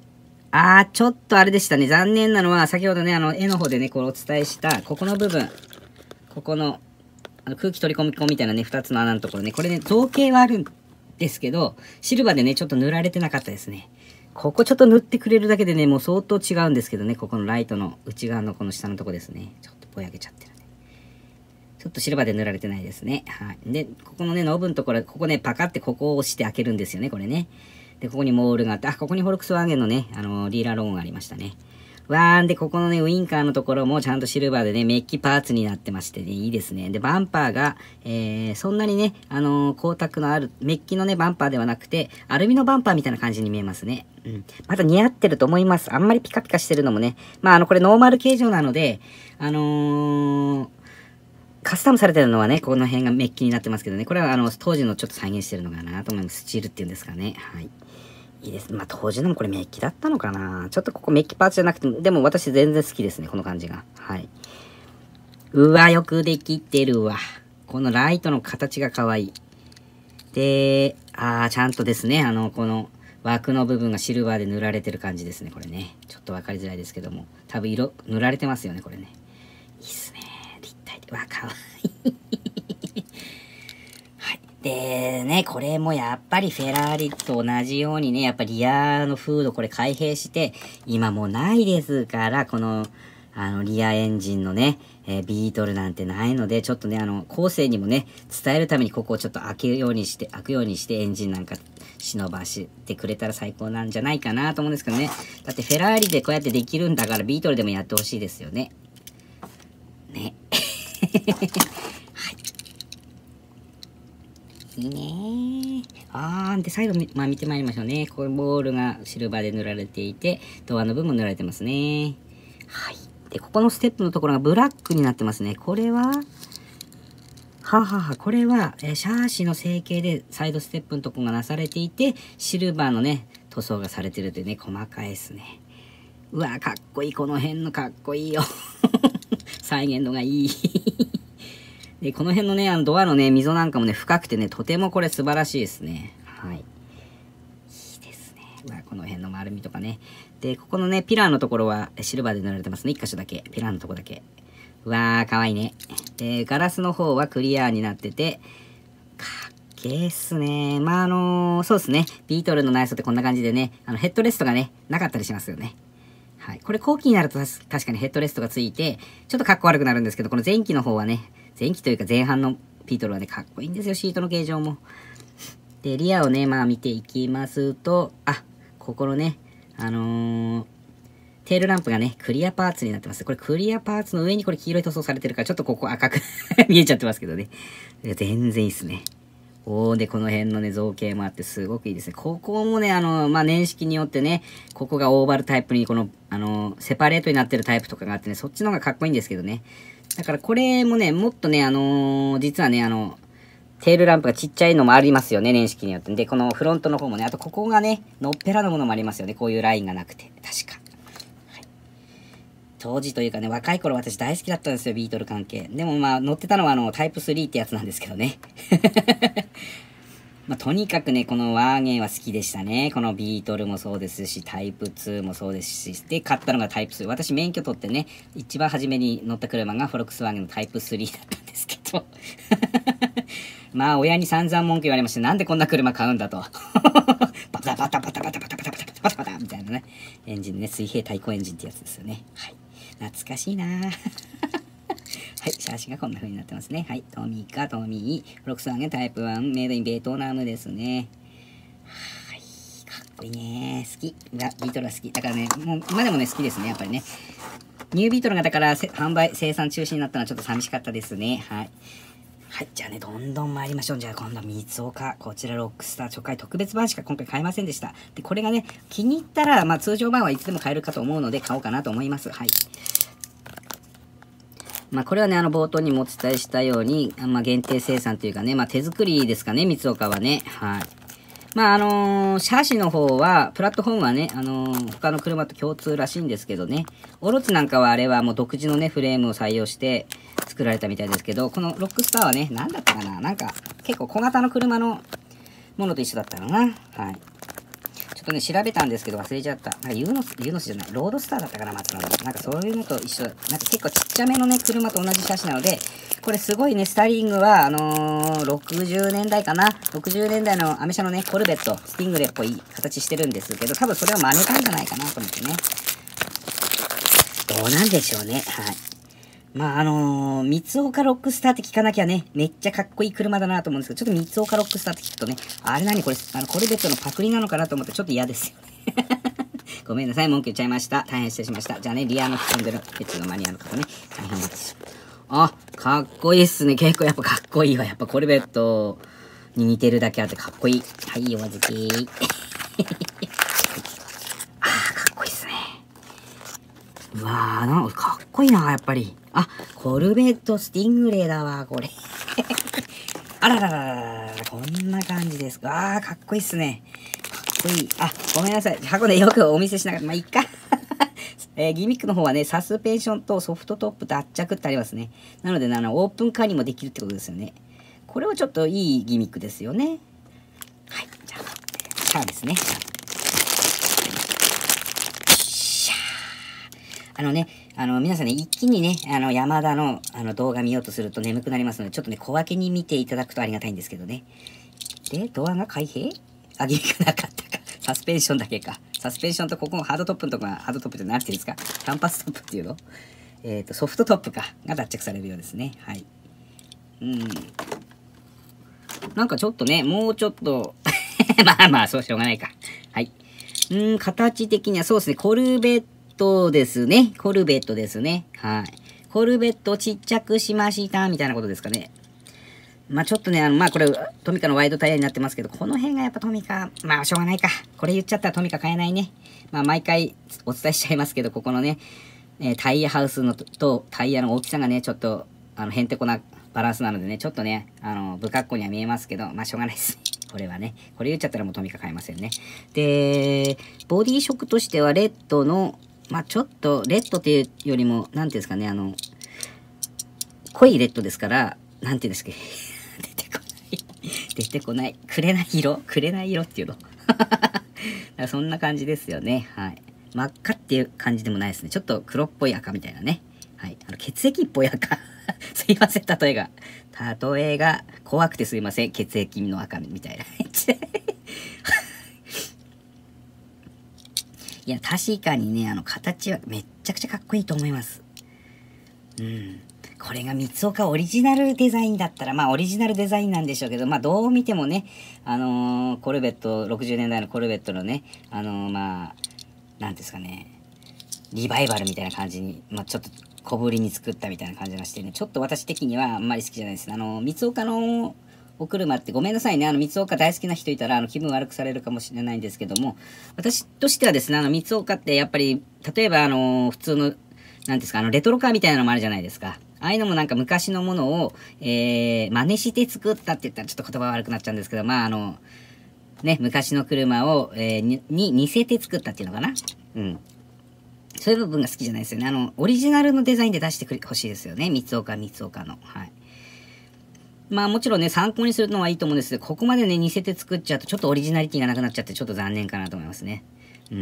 あー、ちょっとあれでしたね。残念なのは、先ほどね、あの、絵の方でね、こうお伝えした、ここの部分。ここの、あの空気取り込み込みみたいなね、二つの穴のところね。これね、造形はあるんですけど、シルバーでね、ちょっと塗られてなかったですね。ここちょっと塗ってくれるだけでね、もう相当違うんですけどね、ここのライトの内側のこの下のとこですね。ちょっとぼやけちゃってるね。ちょっとシルバーで塗られてないですね。はい。で、ここのね、ノブのところ、ここね、パカってここを押して開けるんですよね、これね。で、ここにモールがあって、あ、ここにフォルクスワーゲンのね、あのー、リーラーロゴがありましたね。わーんで、ここのね、ウインカーのところもちゃんとシルバーでね、メッキパーツになってましてね、いいですね。で、バンパーが、えー、そんなにね、あのー、光沢のある、メッキのね、バンパーではなくて、アルミのバンパーみたいな感じに見えますね。うん。また似合ってると思います。あんまりピカピカしてるのもね。まあ、あの、これノーマル形状なので、あのー、カスタムされてるのはね、この辺がメッキになってますけどね、これはあの、当時のちょっと再現してるのかなと思います。スチールっていうんですかね。はい。いいです。まあ、当時のもこれメッキだったのかな。ちょっとここメッキパーツじゃなくて、でも私全然好きですね、この感じが。はい。うわ、よくできてるわ。このライトの形が可愛い。で、あー、ちゃんとですね、あの、この枠の部分がシルバーで塗られてる感じですね、これね。ちょっとわかりづらいですけども。多分色、塗られてますよね、これね。いいっすね。立体で。わ、かわいい。でね、これもやっぱりフェラーリと同じようにね、やっぱリアのフードこれ開閉して、今もうないですから、この、あの、リアエンジンのね、えー、ビートルなんてないので、ちょっとね、あの、後世にもね、伝えるためにここをちょっと開けるようにして、開くようにしてエンジンなんか忍ばしてくれたら最高なんじゃないかなと思うんですけどね。だってフェラーリでこうやってできるんだからビートルでもやってほしいですよね。ね。いいねー。あー、で、最後、まあ、見てまいりましょうね。これ、ボールがシルバーで塗られていて、ドアの部分も塗られてますね。はい。で、ここのステップのところがブラックになってますね。これは、ははは、これは、えー、シャーシの成形でサイドステップのところがなされていて、シルバーのね、塗装がされてるというね、細かいですね。うわー、かっこいい。この辺のかっこいいよ。再現度がいい。で、この辺のね、あのドアのね、溝なんかもね、深くてね、とてもこれ素晴らしいですね。はい。いいですね。うわ、この辺の丸みとかね。で、ここのね、ピラーのところはシルバーで塗られてますね。一箇所だけ。ピラーのとこだけ。うわー、かわいいね。で、ガラスの方はクリアーになってて、かっけーっすね。まあ、あのー、そうですね。ビートルの内装ってこんな感じでね、あの、ヘッドレストがね、なかったりしますよね。はい。これ後期になると確かにヘッドレストがついて、ちょっとかっこ悪くなるんですけど、この前期の方はね、前期というか前半のビートルはね、かっこいいんですよ、シートの形状も。で、リアをね、まあ見ていきますと、あ、ここのね、あのー、テールランプがね、クリアパーツになってます。これクリアパーツの上にこれ黄色い塗装されてるから、ちょっとここ赤く見えちゃってますけどね。全然いいっすね。おー、で、この辺のね、造形もあってすごくいいですね。ここもね、あの、まあ、年式によってね、ここがオーバルタイプに、この、あの、セパレートになってるタイプとかがあってね、そっちの方がかっこいいんですけどね。だからこれもね、もっとね、あのー、実はね、あの、テールランプがちっちゃいのもありますよね、年式によって。で、このフロントの方もね、あとここがね、のっぺらのものもありますよね。こういうラインがなくて。確か。はい、当時というかね、若い頃私大好きだったんですよ、ビートル関係。でもまあ、乗ってたのはあの、タイプスリーってやつなんですけどね。まあ、とにかくね、このワーゲンは好きでしたね。このビートルもそうですし、タイプツーもそうですし、で、買ったのがタイプスリー。私免許取ってね、一番初めに乗った車がフォルクスワーゲンのタイプスリーだったんですけど。まあ、親に散々文句言われまして、なんでこんな車買うんだと。バタバタバタバタバタバタバタバタバタバタみたいなね。エンジンね、水平対向エンジンってやつですよね。はい。懐かしいなぁ。はい、シャーシがこんな風になってますね。はい、トミカ、トミー、フォルクスワーゲンタイプワン、メイドインベトナムですね。はい、かっこいいね。好き。ビートルは好き。だからね、もう今でもね、好きですね、やっぱりね。ニュービートルがだから販売、生産中止になったのはちょっと寂しかったですね。はい。はい、じゃあね、どんどん参りましょう。じゃあ今度は三岡。こちらロックスター初回特別版しか今回買えませんでした。で、これがね、気に入ったら、まあ通常版はいつでも買えるかと思うので買おうかなと思います。はい。まあこれはね、あの冒頭にもお伝えしたように、まあ限定生産というかね、まあ手作りですかね、三岡はね。はい。まああのー、シャーシの方は、プラットフォームはね、あのー、他の車と共通らしいんですけどね。オロチなんかはあれはもう独自のね、フレームを採用して作られたみたいですけど、このロックスターはね、なんだったかな、なんか結構小型の車のものと一緒だったのかな。はい。 ちょっとね、調べたんですけど忘れちゃった。なんかユーノス、ユーノスじゃない、ロードスターだったかな、松野の。なんかそういうのと一緒、なんか結構ちっちゃめのね、車と同じ車種なので、これすごいね、スタイリングは、あのー、ろくじゅうねんだいかな。ろくじゅうねんだいのアメ車のね、コルベット、スティングレーっぽい形してるんですけど、多分それを真似たんじゃないかなと思ってね。どうなんでしょうね。はい。まあ、あのー、三岡ロックスターって聞かなきゃね、めっちゃかっこいい車だなと思うんですけど、ちょっと三岡ロックスターって聞くとね、あれ何これ、あの、コルベットのパクリなのかなと思ってちょっと嫌ですよね。ごめんなさい、文句言っちゃいました。大変失礼しました。じゃあね、リアの進んでるペッチのマニアの方ね、大変です。あ、かっこいいっすね。結構やっぱかっこいいわ。やっぱコルベットに似てるだけあってかっこいい。はい、お預け。あー、かっこいいっすね。うわー、なんかかっこいいな、やっぱり。あ、コルベットスティングレーだわ、これ。あらららららら、こんな感じです。あー、かっこいいっすね。かっこいい。あ、ごめんなさい。箱でよくお見せしなかった。まあ、いっか。えー、ギミックの方はね、サスペンションとソフトトップ脱着ってありますね。なので、ね、あの、オープンカーにもできるってことですよね。これはちょっといいギミックですよね。はい。じゃあ、シャーですね。シャー。あのね、あの、皆さんね、一気にね、あの、山田の、あの、動画見ようとすると眠くなりますので、ちょっとね、小分けに見ていただくとありがたいんですけどね。で、ドアが開閉あ、ギミックなかったか。サスペンションだけか。サスペンションとここのハードトップのとこが、ハードトップって何て言うんですか？単発トップっていうの？えっと、ソフトトップか。が脱着されるようですね。はい。うん。なんかちょっとね、もうちょっと、まあまあ、そうしょうがないか。はい。うん、形的にはそうですね、コルベットですね。コルベットですね。はい。コルベットちっちゃくしました、みたいなことですかね。まあちょっとね、あの、まあこれ、トミカのワイドタイヤになってますけど、この辺がやっぱトミカ、まあしょうがないか。これ言っちゃったらトミカ買えないね。まあ毎回お伝えしちゃいますけど、ここのね、えー、タイヤハウスのととタイヤの大きさがね、ちょっと、あの、へんてこなバランスなのでね、ちょっとね、あの、不格好には見えますけど、まあしょうがないです。これはね。これ言っちゃったらもうトミカ買えませんね。で、ボディ色としてはレッドの、まあちょっと、レッドっていうよりも、なんていうんですかね、あの、濃いレッドですから、なんていうんですか、出てこない。出てこない。紅色紅色っていうのそんな感じですよね。はい。真っ赤っていう感じでもないですね。ちょっと黒っぽい赤みたいなね。はい。あの、血液っぽい赤。すいません、例えが。例えが怖くてすいません。血液の赤みたいな。いや、確かにね、あの、形はめっちゃくちゃかっこいいと思います。うん。これが三岡オリジナルデザインだったら、まあオリジナルデザインなんでしょうけど、まあどう見てもね、あのー、コルベット、ろくじゅうねんだいのコルベットのね、あのー、まあ、なんですかね、リバイバルみたいな感じに、まあちょっと小ぶりに作ったみたいな感じがしてね、ちょっと私的にはあんまり好きじゃないです。あのー、三岡のお車ってごめんなさいね、あの三岡大好きな人いたら、あの気分悪くされるかもしれないんですけども、私としてはですね、あの三岡ってやっぱり、例えばあのー、普通の、なんですか、あのレトロカーみたいなのもあるじゃないですか。ああいうのもなんか昔のものを、えー、真似して作ったって言ったらちょっと言葉悪くなっちゃうんですけど、まああの、ね、昔の車を、えー、に、に似せて作ったっていうのかな。うん。そういう部分が好きじゃないですよね。あの、オリジナルのデザインで出してくれ、ほしいですよね。三岡、三岡の。はい。まあもちろんね、参考にするのはいいと思うんですけど、ここまでね、似せて作っちゃうとちょっとオリジナリティがなくなっちゃってちょっと残念かなと思いますね。うん。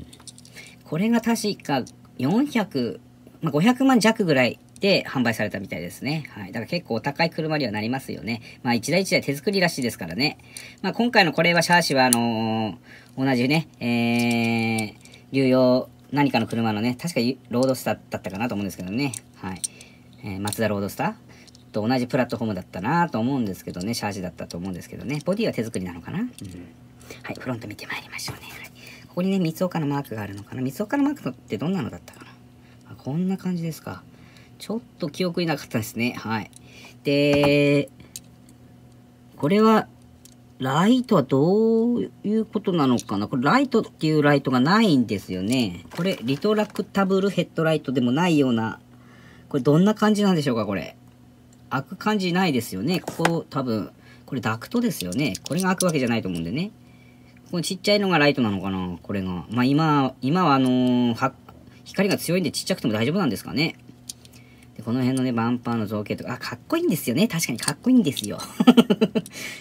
これが確かよんひゃく、まあ、ごひゃくまん弱ぐらいで販売されたみたいですね。はい。だから結構お高い車にはなりますよね。まあ一台一台手作りらしいですからね。まあ今回のこれはシャーシはあのー、同じね、えー、流用何かの車のね、確かロードスターだったかなと思うんですけどね。はい。えー、マツダロードスターと同じプラットフォームだったなと思うんですけどね。シャーシだったと思うんですけどね。ボディは手作りなのかな。うん。はい。フロント見てまいりましょうね。はい。ここにね、三岡のマークがあるのかな。三岡のマークってどんなのだったかな。こんな感じですか。ちょっと記憶になかったですね。はい。で、これは、ライトはどういうことなのかな。これライトっていうライトがないんですよね。これ、リトラクタブルヘッドライトでもないような、これどんな感じなんでしょうか、これ。開く感じないですよね。ここ、多分、これダクトですよね。これが開くわけじゃないと思うんでね。このちっちゃいのがライトなのかな、これが。まあ今、今はあのー、は光が強いんでちっちゃくても大丈夫なんですかね。で、この辺のね、バンパーの造形とか、あ、かっこいいんですよね。確かにかっこいいんですよ。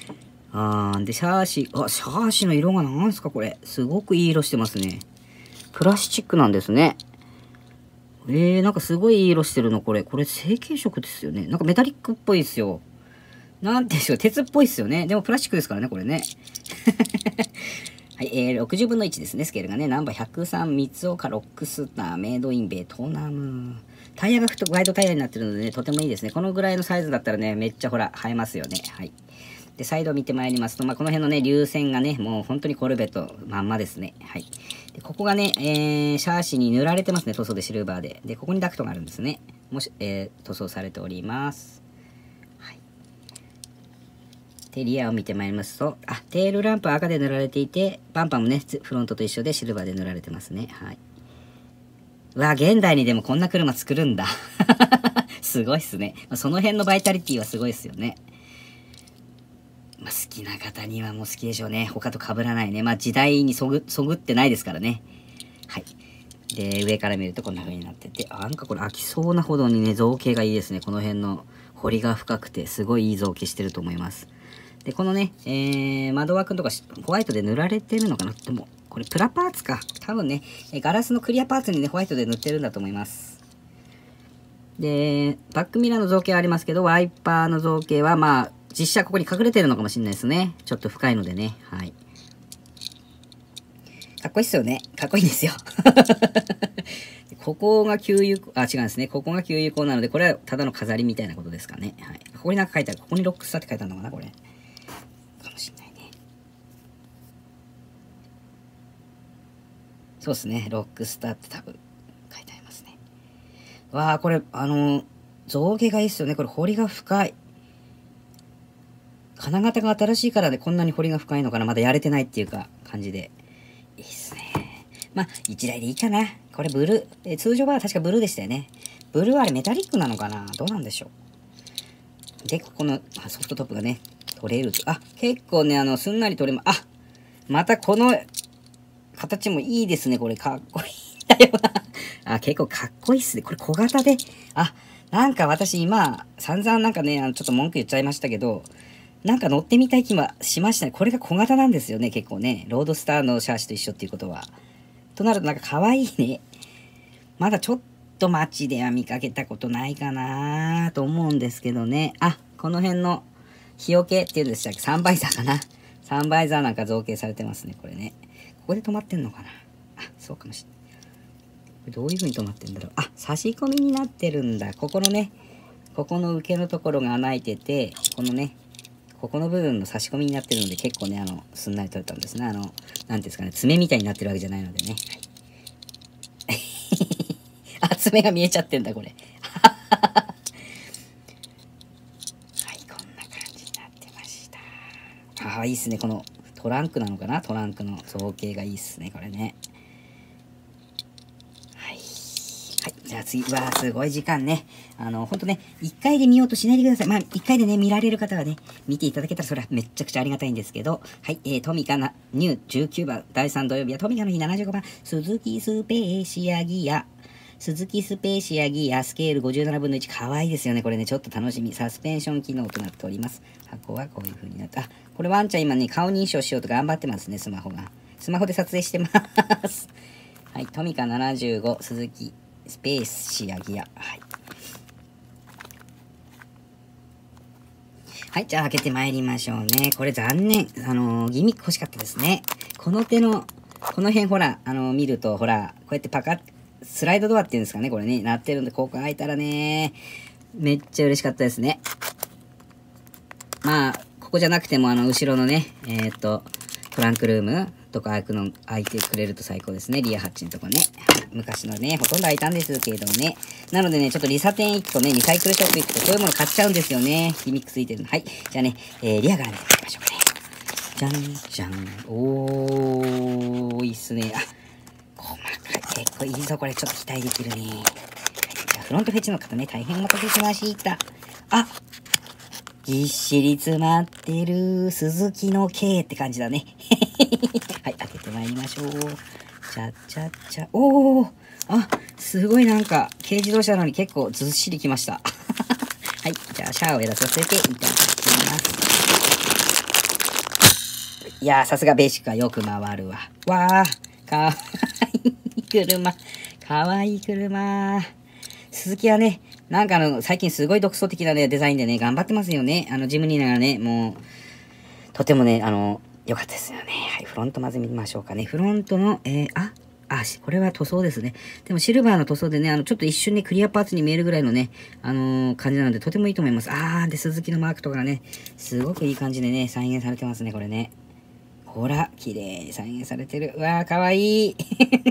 あー、で、シャーシ、あ、シャーシの色がなんすかこれ。すごくいい色してますね。プラスチックなんですね。えー、なんかすごいいい色してるのこれ。これ成型色ですよね。なんかメタリックっぽいですよ。なんていうんでしょう。鉄っぽいですよね。でもプラスチックですからね、これね。はい、えー、ろくじゅうぶんのいちですね、スケールがね。ナンバーひゃくさん、三岡ロックスター、メイドインベトナム。タイヤが太ワイドタイヤになってるのでね、とてもいいですね。このぐらいのサイズだったらね、めっちゃほら、映えますよね。はい。で、サイドを見てまいりますと、まあ、この辺のね、流線がね、もう本当にコルベットまんまですね。はい。で、ここがね、えー、シャーシに塗られてますね、塗装でシルバーで。で、ここにダクトがあるんですね。もし、えー、塗装されております。はい。で、リアを見てまいりますと、あ、テールランプは赤で塗られていて、バンパーもね、フロントと一緒でシルバーで塗られてますね。はい。うわ、現代にでもこんな車作るんだ。すごいっすね。その辺のバイタリティはすごいっすよね。まあ、好きな方にはもう好きでしょうね。他と被らないね。まあ時代にそぐ、そぐってないですからね。はい。で、上から見るとこんな風になってて、あ、なんかこれ飽きそうなほどにね、造形がいいですね。この辺の彫りが深くて、すごいいい造形してると思います。で、このね、えー、窓枠のとかホワイトで塗られてるのかな。でも、これプラパーツか。多分ね、ガラスのクリアパーツにね、ホワイトで塗ってるんだと思います。で、バックミラーの造形はありますけど、ワイパーの造形はまあ、実写ここに隠れてるのかもしれないですね。ちょっと深いのでね。はい。かっこいいっすよね。かっこいいんですよ。ここが給油、あ、違うんですね。ここが給油口なので、これはただの飾りみたいなことですかね。はい。ここになんか書いてある。ここにロックスターって書いてあるのかなこれ。かもしれないね。そうですね。ロックスターって多分書いてありますね。わあ、これ、あの、造形がいいっすよね。これ、彫りが深い。金型が新しいからでこんなに彫りが深いのかな。まだやれてないっていうか、感じで。いいっすね。まあ、一台でいいかな。これブルー。え通常は確かブルーでしたよね。ブルーはあれメタリックなのかな。どうなんでしょう。で、ここのソフトトップがね、取れる。あ、結構ね、あの、すんなり取れま、あ、またこの形もいいですね。これかっこいいんだよな。あ、結構かっこいいっすね。これ小型で。あ、なんか私今、散々なんかね、あのちょっと文句言っちゃいましたけど、なんか乗ってみたい気はしましたね。これが小型なんですよね、結構ね。ロードスターのシャーシと一緒っていうことは。となるとなんか可愛いね。まだちょっと街では見かけたことないかなと思うんですけどね。あ、この辺の日よけっていうんでしたっけ？サンバイザーかな。サンバイザーなんか造形されてますね、これね。ここで止まってんのかな。あ、そうかもしれない。これどういう風に止まってんだろう。あ、差し込みになってるんだ。ここのね、ここの受けのところが穴開いてて、このね、ここの部分の差し込みになってるので結構ね、あの、すんなり取れたんですね。あの、なんていうんですかね、爪みたいになってるわけじゃないのでね。はい、あ、爪が見えちゃってんだ、これ。はい、こんな感じになってました。ああ、いいっすね。このトランクなのかな？トランクの造形がいいっすね、これね。はい。はい。じゃあ次は、すごい時間ね。あの、ほんとね、一回で見ようとしないでください。まあ、一回でね、見られる方はね、見ていただけたらそれはめっちゃくちゃありがたいんですけど、はい。えー、トミカな、ニューじゅうきゅうばん、だいさん土曜日はトミカの日ななじゅうごばん、鈴木スペーシアギア。鈴木スペーシアギアスケールごじゅうななぶんのいち。かわいいですよね。これね、ちょっと楽しみ。サスペンション機能となっております。箱はこういう風になって、あ、これワンちゃん今ね、顔認証しようと頑張ってますね、スマホが。スマホで撮影してます。はい。トミカななじゅうご、鈴木スペーシアギア。はい。はい。じゃあ開けてまいりましょうね。これ残念。あのー、ギミック欲しかったですね。この手の、この辺ほら、あのー、見るとほら、こうやってパカッ、スライドドアっていうんですかね、これね、なってるんで、ここ開いたらね、めっちゃ嬉しかったですね。まあ、ここじゃなくても、あの、後ろのね、えー、っと、トランクルームとか開くの、開いてくれると最高ですね。リアハッチのとこね。昔のね、ほとんど開いたんですけどね。なのでね、ちょっとリサ店行くとね、リサイクルショップ行くと、そういうもの買っちゃうんですよね。ギミックついてるの。はい。じゃあね、えー、リアから見ていきましょうかね。じゃん、じゃん。おー、いいっすね。あ、細かい。結構いいぞ、これ。ちょっと期待できるね。はい、じゃあフロントフェチの方ね、大変お待たせしました。あ、ぎっしり詰まってる、鈴木の K って感じだね。はい、開けてまいりましょう。ちゃっちゃっちゃ、おー、あ、すごいなんか、軽自動車なのに結構ずっしりきました。はい、じゃあシャアをやらさせていただきます。 いやー、さすがベーシックはよく回るわ。わー、かわいい車。かわいい車。鈴木はね、なんかあの、最近すごい独創的なね、デザインでね、頑張ってますよね。あの、ジムニーがね、もう、とてもね、あの、良かったですよね。はい、フロントまず見ましょうかね。フロントの、えー、あ、あ、これは塗装ですね。でもシルバーの塗装でね、あの、ちょっと一瞬ね、クリアパーツに見えるぐらいのね、あのー、感じなので、とてもいいと思います。あー、で、鈴木のマークとかね、すごくいい感じでね、再現されてますね、これね。ほら、綺麗に再現されてる。うわー、かわいい。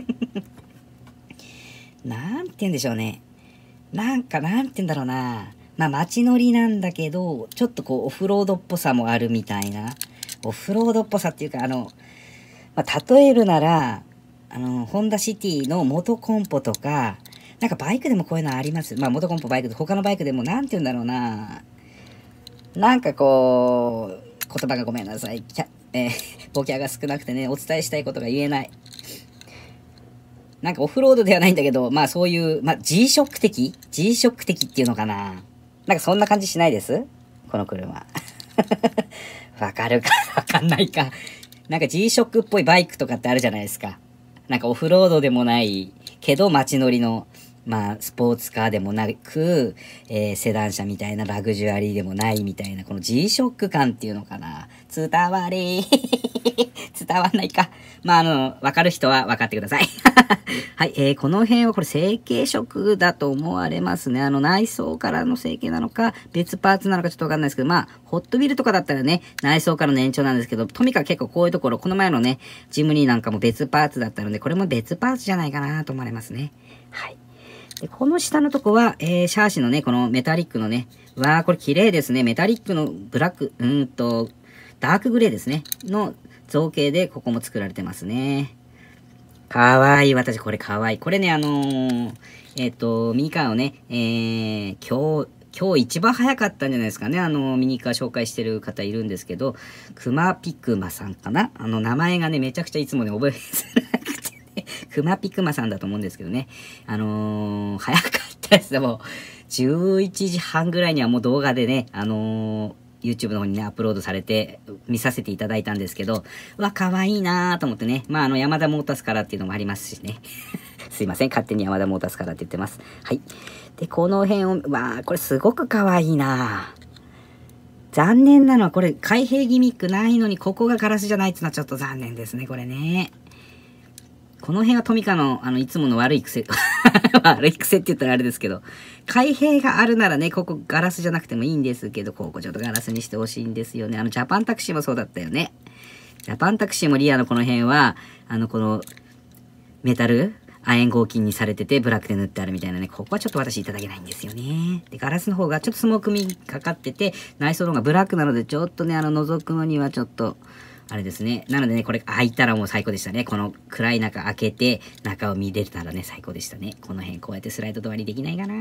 なんて言うんでしょうね。なんか、なんて言うんだろうな。まあ、街乗りなんだけど、ちょっとこう、オフロードっぽさもあるみたいな。オフロードっぽさっていうか、あの、まあ、例えるなら、あの、ホンダシティの元コンポとか、なんかバイクでもこういうのあります。まあ、元コンポバイクで、他のバイクでも、なんて言うんだろうな。なんかこう、言葉がごめんなさい。キャえー、ボキャが少なくてね、お伝えしたいことが言えない。なんかオフロードではないんだけど、まあそういう、まあ G ショック的 ?G ショック的っていうのかな。なんかそんな感じしないですこの車。わかるかわかんないか。なんか G ショックっぽいバイクとかってあるじゃないですか。なんかオフロードでもないけど街乗りの、まあスポーツカーでもなく、えー、セダン車みたいなラグジュアリーでもないみたいな、この G ショック感っていうのかな。伝われー。伝わんないか。まあ、あの、わかる人はわかってください。はい、えー、この辺はこれ成型色だと思われますね。あの、内装からの成形なのか、別パーツなのかちょっとわかんないですけど、まあ、ホットビルとかだったらね、内装からの延長なんですけど、とにかく結構こういうところ、この前のね、ジムニーなんかも別パーツだったので、これも別パーツじゃないかなと思われますね。はい。で、この下のとこは、えー、シャーシのね、このメタリックのね、わー、これ綺麗ですね。メタリックのブラック、うーんと、ダークグレーですね。の造形でここも作られてますね。かわいい。私これかわいい。これね、あのー、えっと、ミニカーをね、えー、今日、今日一番早かったんじゃないですかね。あの、ミニカー紹介してる方いるんですけど、クマピクマさんかな。あの、名前がね、めちゃくちゃいつもね、覚えづらくてね。クマピクマさんだと思うんですけどね。あのー、早かったです。でも、じゅういちじはんぐらいにはもう動画でね、あのー、YouTube の方にね、アップロードされて、見させていただいたんですけど、うわ、かわいいなーと思ってね。まあ、あの、ヤマダモータースからっていうのもありますしね。すいません。勝手にヤマダモータースからって言ってます。はい。で、この辺を、わー、これすごくかわいいなー。残念なのは、これ、開閉ギミックないのに、ここがガラスじゃないっていうのはちょっと残念ですね、これね。この辺はトミカの、あの、いつもの悪い癖。悪い癖って言ったらあれですけど、開閉があるならね、ここガラスじゃなくてもいいんですけど、ここちょっとガラスにしてほしいんですよね。あの、ジャパンタクシーもそうだったよね。ジャパンタクシーもリアのこの辺は、あの、この、メタル亜鉛合金にされてて、ブラックで塗ってあるみたいなね、ここはちょっと私いただけないんですよね。で、ガラスの方がちょっとスモークみかかってて、内装の方がブラックなので、ちょっとね、あの、覗くのにはちょっと、あれですね。なのでね、これ開いたらもう最高でしたね。この暗い中開けて、中を見れたらね、最高でしたね。この辺こうやってスライドドアにできないかな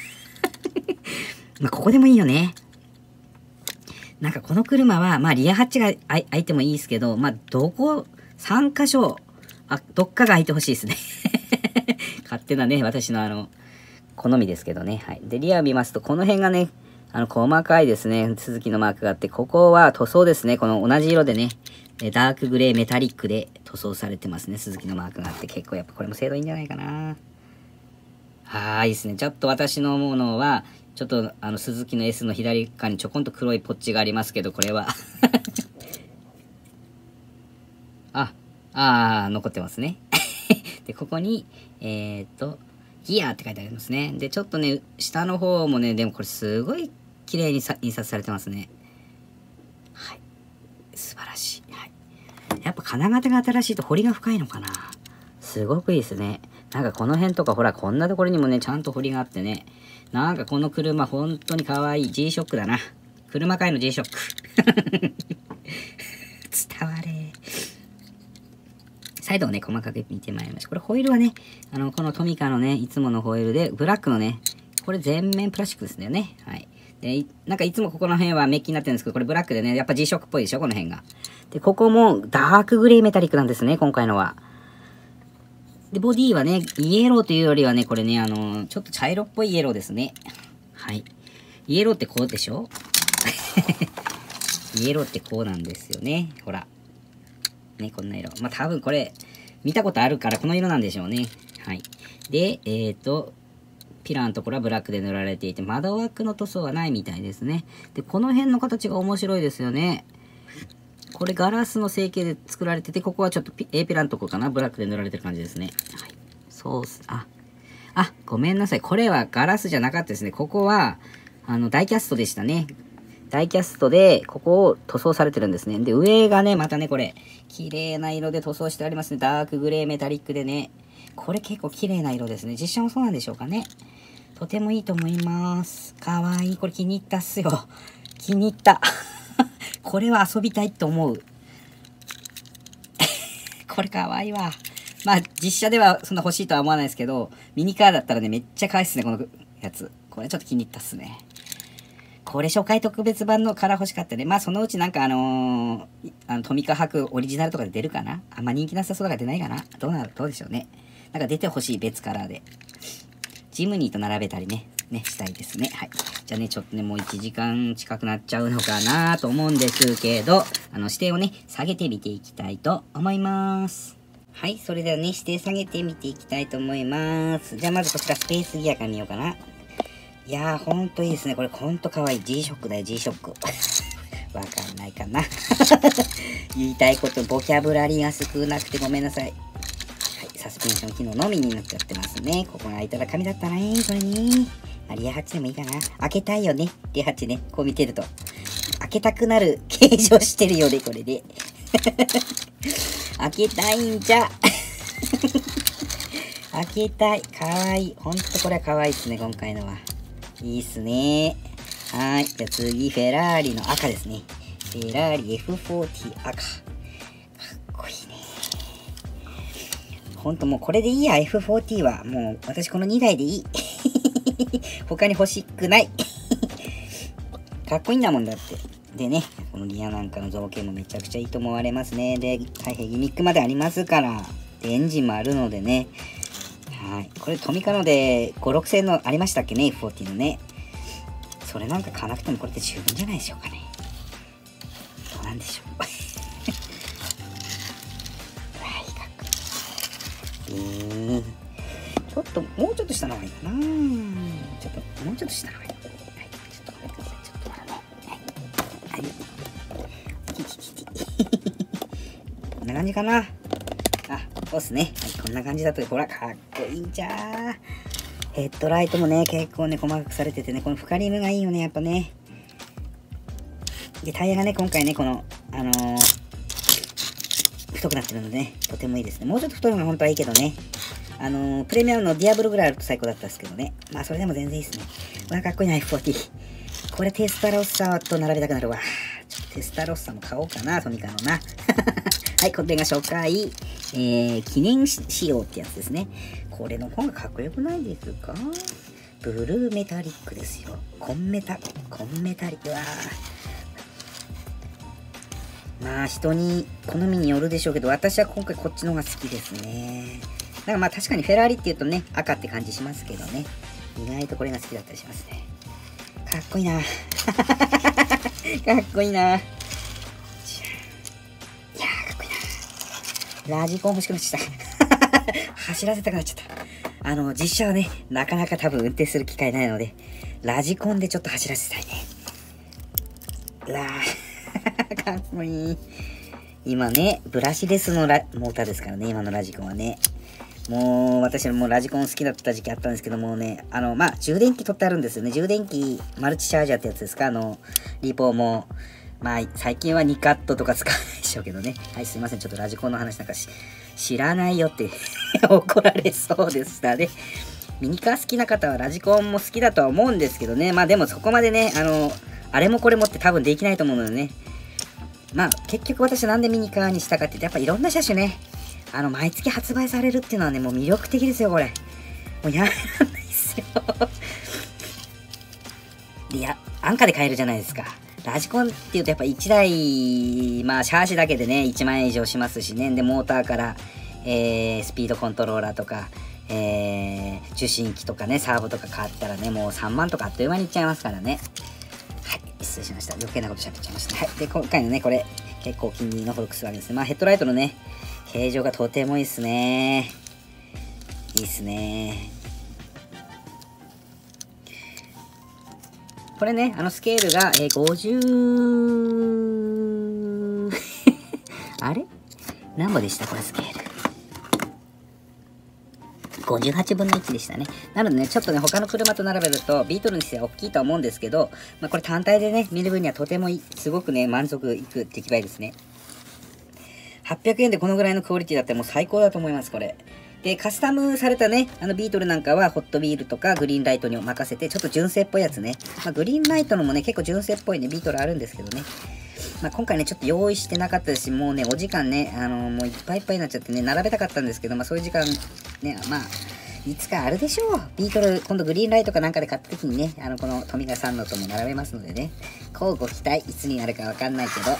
まあ、ここでもいいよね。なんかこの車は、まあ、リアハッチが開いてもいいですけど、まあ、どこ、さん箇所、あ、どっかが開いてほしいですね。勝手なね、私のあの、好みですけどね。はい。で、リアを見ますと、この辺がね、あの、細かいですね、鈴木のマークがあって、ここは塗装ですね。この同じ色でね、ダークグレーメタリックで塗装されてますね。鈴木のマークがあって、結構やっぱこれも精度いいんじゃないかな。はーいですね。ちょっと私の思うのは、ちょっとあの、鈴木の S の左側にちょこんと黒いポッチがありますけど、これは。あ、あー、残ってますね。で、ここに、えーっと、ギアって書いてありますね。で、ちょっとね、下の方もね、でもこれすごい綺麗にさ印刷されてますね。はい。素晴らしい。はい。やっぱ金型が新しいと彫りが深いのかな。すごくいいですね。なんかこの辺とかほら、こんなところにもね、ちゃんと彫りがあってね。なんかこの車本当に可愛い。G ショックだな。車界の G ショック。伝われ。サイドをね、細かく見てまいりました。これホイールはね、あの、このトミカのね、いつものホイールで、ブラックのね、これ全面プラスチックですよね。はい。で、なんかいつもここの辺はメッキになってるんですけど、これブラックでね、やっぱ G ショックっぽいでしょ、この辺が。で、ここもダークグレーメタリックなんですね、今回のは。で、ボディはね、イエローというよりはね、これね、あの、ちょっと茶色っぽいイエローですね。はい。イエローってこうでしょイエローってこうなんですよね。ほら。 ね、こんな色。まあ、多分これ、見たことあるからこの色なんでしょうね。はい。で、えっと、ピラーのところはブラックで塗られていて、窓枠の塗装はないみたいですね。で、この辺の形が面白いですよね。これガラスの成形で作られてて、ここはちょっと A ピラーのところかな、ブラックで塗られてる感じですね。はい。そうっす。あ、あ、ごめんなさい。これはガラスじゃなかったですね。ここは、あの、ダイキャストでしたね。ダイキャストで、ここを塗装されてるんですね。で、上がね、またね、これ、綺麗な色で塗装してありますね。ダークグレーメタリックでね。これ結構綺麗な色ですね。実写もそうなんでしょうかね。とてもいいと思います。かわいい。これ気に入ったっすよ。気に入った。これは遊びたいって思う。これかわいいわ。まあ、実写ではそんな欲しいとは思わないですけど、ミニカーだったらね、めっちゃ可愛いっすね、このやつ。これちょっと気に入ったっすね。これ初回特別版のカラー欲しかったね。まあそのうちなんかあのー、あのトミカ博オリジナルとかで出るかな。あんま人気なさそうだから出ないかな。どうなる、どうでしょうね。なんか出てほしい別カラーで。ジムニーと並べたりね、ね、したいですね。はい。じゃあね、ちょっとね、もういちじかん近くなっちゃうのかなと思うんですけど、あの、指定をね、下げてみていきたいと思います。はい、それではね、指定下げてみていきたいと思います。じゃあまずこちらスペースギアから見ようかな。いやー、ほんといいですね。これほんとかわいい。G ショックだよ、G ショック。わかんないかな。言いたいこと、ボキャブラリーが少なくてごめんなさい。はい、サスペンション機能のみになっちゃってますね。ここが開いたら紙だったらね、これね。あ、リアハチでもいいかな。開けたいよね、リアハチね。こう見てると。開けたくなる形状してるよね、これで。開けたいんじゃ。開けたい。かわいい。ほんとこれはかわいいっすね、今回のは。いいっすね。はい。じゃあ次、フェラーリの赤ですね。フェラーリ エフフォーティー 赤。かっこいいね。ほんともうこれでいいや、エフフォーティー は。もう私このにだいでいい。他に欲しくない。かっこいいんだもんだって。でね、このギアなんかの造形もめちゃくちゃいいと思われますね。で、大変ギミックまでありますから。で、エンジンもあるのでね。はい。これトミカのでご、ろくせんのありましたっけね、エフフォーティー のね。それなんか買わなくてもこれで十分じゃないでしょうかね。どうなんでしょう。えー、ちょっと、もうちょっとしたのがいいかな。ちょっと、もうちょっとしたのがいい。はい、ちょっとごめんなさい。ちょっと待ってね。はい。こんな感じかな。あ、そうっすね。はい、こんな感じだと、ほら、かっこいいんじゃー。ヘッドライトもね、結構ね、細かくされててね、このフカリムがいいよね、やっぱね。で、タイヤがね、今回ね、この、あのー、太くなってるのでね、とてもいいですね。もうちょっと太いのが本当はいいけどね。あのー、プレミアムのディアブルぐらいあると最高だったんですけどね。まあ、それでも全然いいですね。うわ、かっこいいな、エフフォーティー。これテスタロッサと並べたくなるわ。ちょっとテスタロッサも買おうかな、トミカのな。はい、これが初回、えー、記念仕様ってやつですね。これの方がかっこよくないですか？ブルーメタリックですよ。コンメタ、コンメタリック。うわー。まあ、人に好みによるでしょうけど、私は今回こっちの方が好きですね。だからまあ確かにフェラーリって言うとね、赤って感じしますけどね。意外とこれが好きだったりしますね。かっこいいな。かっこいいな。いやー、かっこいいな。ラジコン欲しくなっちゃった。走らせたくなっちゃった。あの、実車はね、なかなか多分運転する機会ないので、ラジコンでちょっと走らせたいね。うわー、かっこいい。今ね、ブラシレスのラモーターですからね、今のラジコンはね。もう、私はもうラジコン好きだった時期あったんですけどもね、あの、まあ、充電器取ってあるんですよね。充電器、マルチチャージャーってやつですか、あの、リポーも。まあ、最近はにカットとか使わないでしょうけどね。はい、すいません。ちょっとラジコンの話なんかし、知らないよって怒られそうでしたね。ミニカー好きな方はラジコンも好きだとは思うんですけどね。まあでもそこまでね、あの、あれもこれもって多分できないと思うのでね。まあ結局私なんでミニカーにしたかって言って、やっぱいろんな車種ね、あの、毎月発売されるっていうのはね、もう魅力的ですよ、これ。もうやめらんないですよ。で、いや、安価で買えるじゃないですか。ラジコンっていうとやっぱいちだい、まあシャーシだけでね、いちまんえん以上しますしね。で、モーターから、えー、スピードコントローラーとか、えー、受信機とかね、サーボとか買ったらね、もうさんまんとかあっという間にいっちゃいますからね。はい、失礼しました。余計なこと喋っちゃいました。はい。で、今回のね、これ、 結構お気に入りのフォルクスワーゲンですね。まあヘッドライトのね、形状がとてもいいですね。いいっすね。これね、あのスケールが、えー、ごじゅう あれ何歩でしたこれスケール。ごじゅうはちぶんのいちでしたね。なのでね、ちょっとね、他の車と並べると、ビートルにしては大きいとは思うんですけど、まあ、これ単体でね、見る分にはとてもいい、すごくね、満足いく出来栄えですね。はっぴゃくえんでこのぐらいのクオリティだったらもう最高だと思います、これ。で、カスタムされたね、あのビートルなんかは、ホットビールとかグリーンライトに任せて、ちょっと純正っぽいやつね。まあ、グリーンライトのもね、結構純正っぽいね、ビートルあるんですけどね。まあ、今回ね、ちょっと用意してなかったですし、もうね、お時間ね、あのー、もういっぱいいっぱいになっちゃってね、並べたかったんですけど、まあ、そういう時間、ね、まあ、いつかあるでしょう。ビートル、今度グリーンライトかなんかで買った時にね、あの、この富賀さんのとも並べますのでね、こうご期待、いつになるかわかんないけど。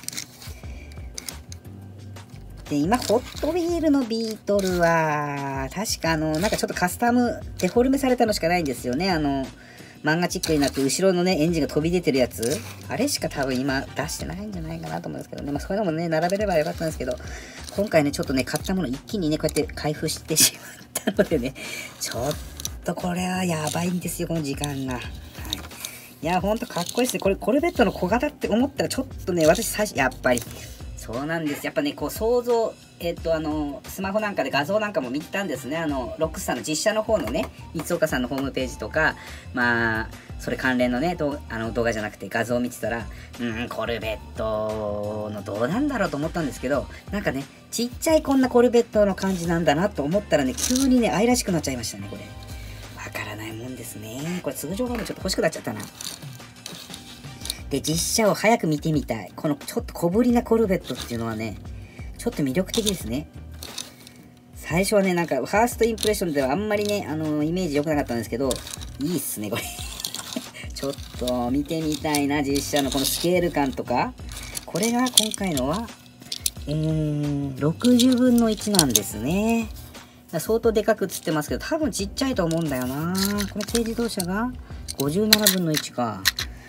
で、今、ホットビールのビートルは、確かあの、なんかちょっとカスタム、デフォルメされたのしかないんですよね。あの、漫画チックになって後ろのね、エンジンが飛び出てるやつ。あれしか多分今出してないんじゃないかなと思うんですけどね。まあそういうのもね、並べればよかったんですけど、今回ね、ちょっとね、買ったもの一気にね、こうやって開封してしまったのでね、ちょっとこれはやばいんですよ、この時間が。はい。いや、ほんとかっこいいですね。これ、コルベットの小型って思ったらちょっとね、私最初、やっぱり、そうなんです。やっぱね、こう想像、えっと、あの、スマホなんかで画像なんかも見たんですね。あの、ロックスターの実写の方のね、三岡さんのホームページとか、まあ、それ関連のね、動あの動画じゃなくて画像を見てたら、うん、コルベットのどうなんだろうと思ったんですけど、なんかね、ちっちゃいこんなコルベットの感じなんだなと思ったらね、急にね、愛らしくなっちゃいましたね、これ。わからないもんですね。これ通常版もちょっと欲しくなっちゃったな。で、実写を早く見てみたい。このちょっと小ぶりなコルベットっていうのはね、ちょっと魅力的ですね。最初はね、なんか、ファーストインプレッションではあんまりね、あのー、イメージ良くなかったんですけど、いいっすね、これ。ちょっと見てみたいな、実写のこのスケール感とか。これが今回のは、えー、ろくじゅうぶんのいちなんですね。相当でかく映ってますけど、多分ちっちゃいと思うんだよな。この軽自動車がごじゅうななぶんのいちか。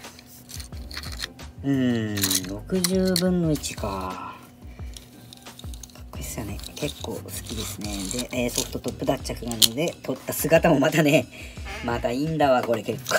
うーん、ろくじゅうぶんのいちか。かっこいいっすよね。結構好きですね。で、えー、ソフトトップ脱着なので、撮った姿もまたね、またいいんだわ、これ結構。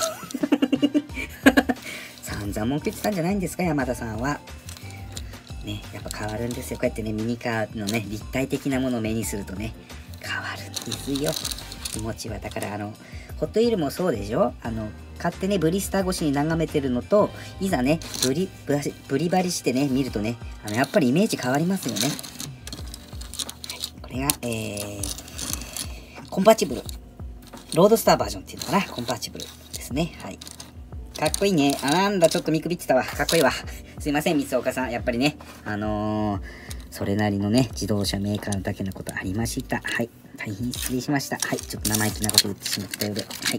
散々文句言ってたんじゃないんですか、山田さんは。ね、やっぱ変わるんですよ。こうやってね、ミニカーのね、立体的なものを目にするとね、変わるんですよ。気持ちは。だから、あの、ホットイールもそうでしょ？あの、買ってね、ブリスター越しに眺めてるのと、いざね、ブリ、ブリ、ブリバリしてね、見るとね、あの、やっぱりイメージ変わりますよね。はい、これが、えー、コンパチブル。ロードスターバージョンっていうのかな。コンパチブルですね。はい。かっこいいね。あ、なんだ、ちょっと見くびってたわ。かっこいいわ。すいません、三岡さん。やっぱりね、あのー、それなりのね、自動車メーカーだけのことありました。はい。大変失礼しました。はい。ちょっと生意気なこと言ってしまったようで。はい。はい。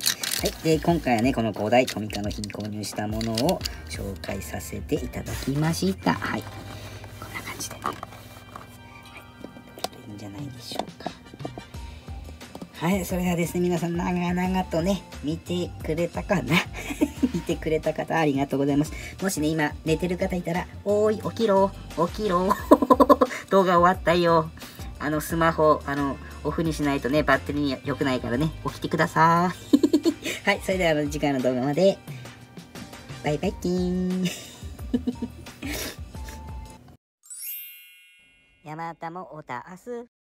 で、今回はね、このごだいトミカの日に購入したものを紹介させていただきました。はい。こんな感じで。はい。いいんじゃないでしょうか。はい。それではですね、皆さん、長々とね、見てくれたかな見てくれた方、ありがとうございます。もしね、今、寝てる方いたら、おーい、起きろ、起きろ。動画終わったよ。あの、スマホ、あの、オフにしないとね、バッテリーに良くないからね、起きてください。はい、それでは次回の動画まで。バイバイキーン。 山田もおたす。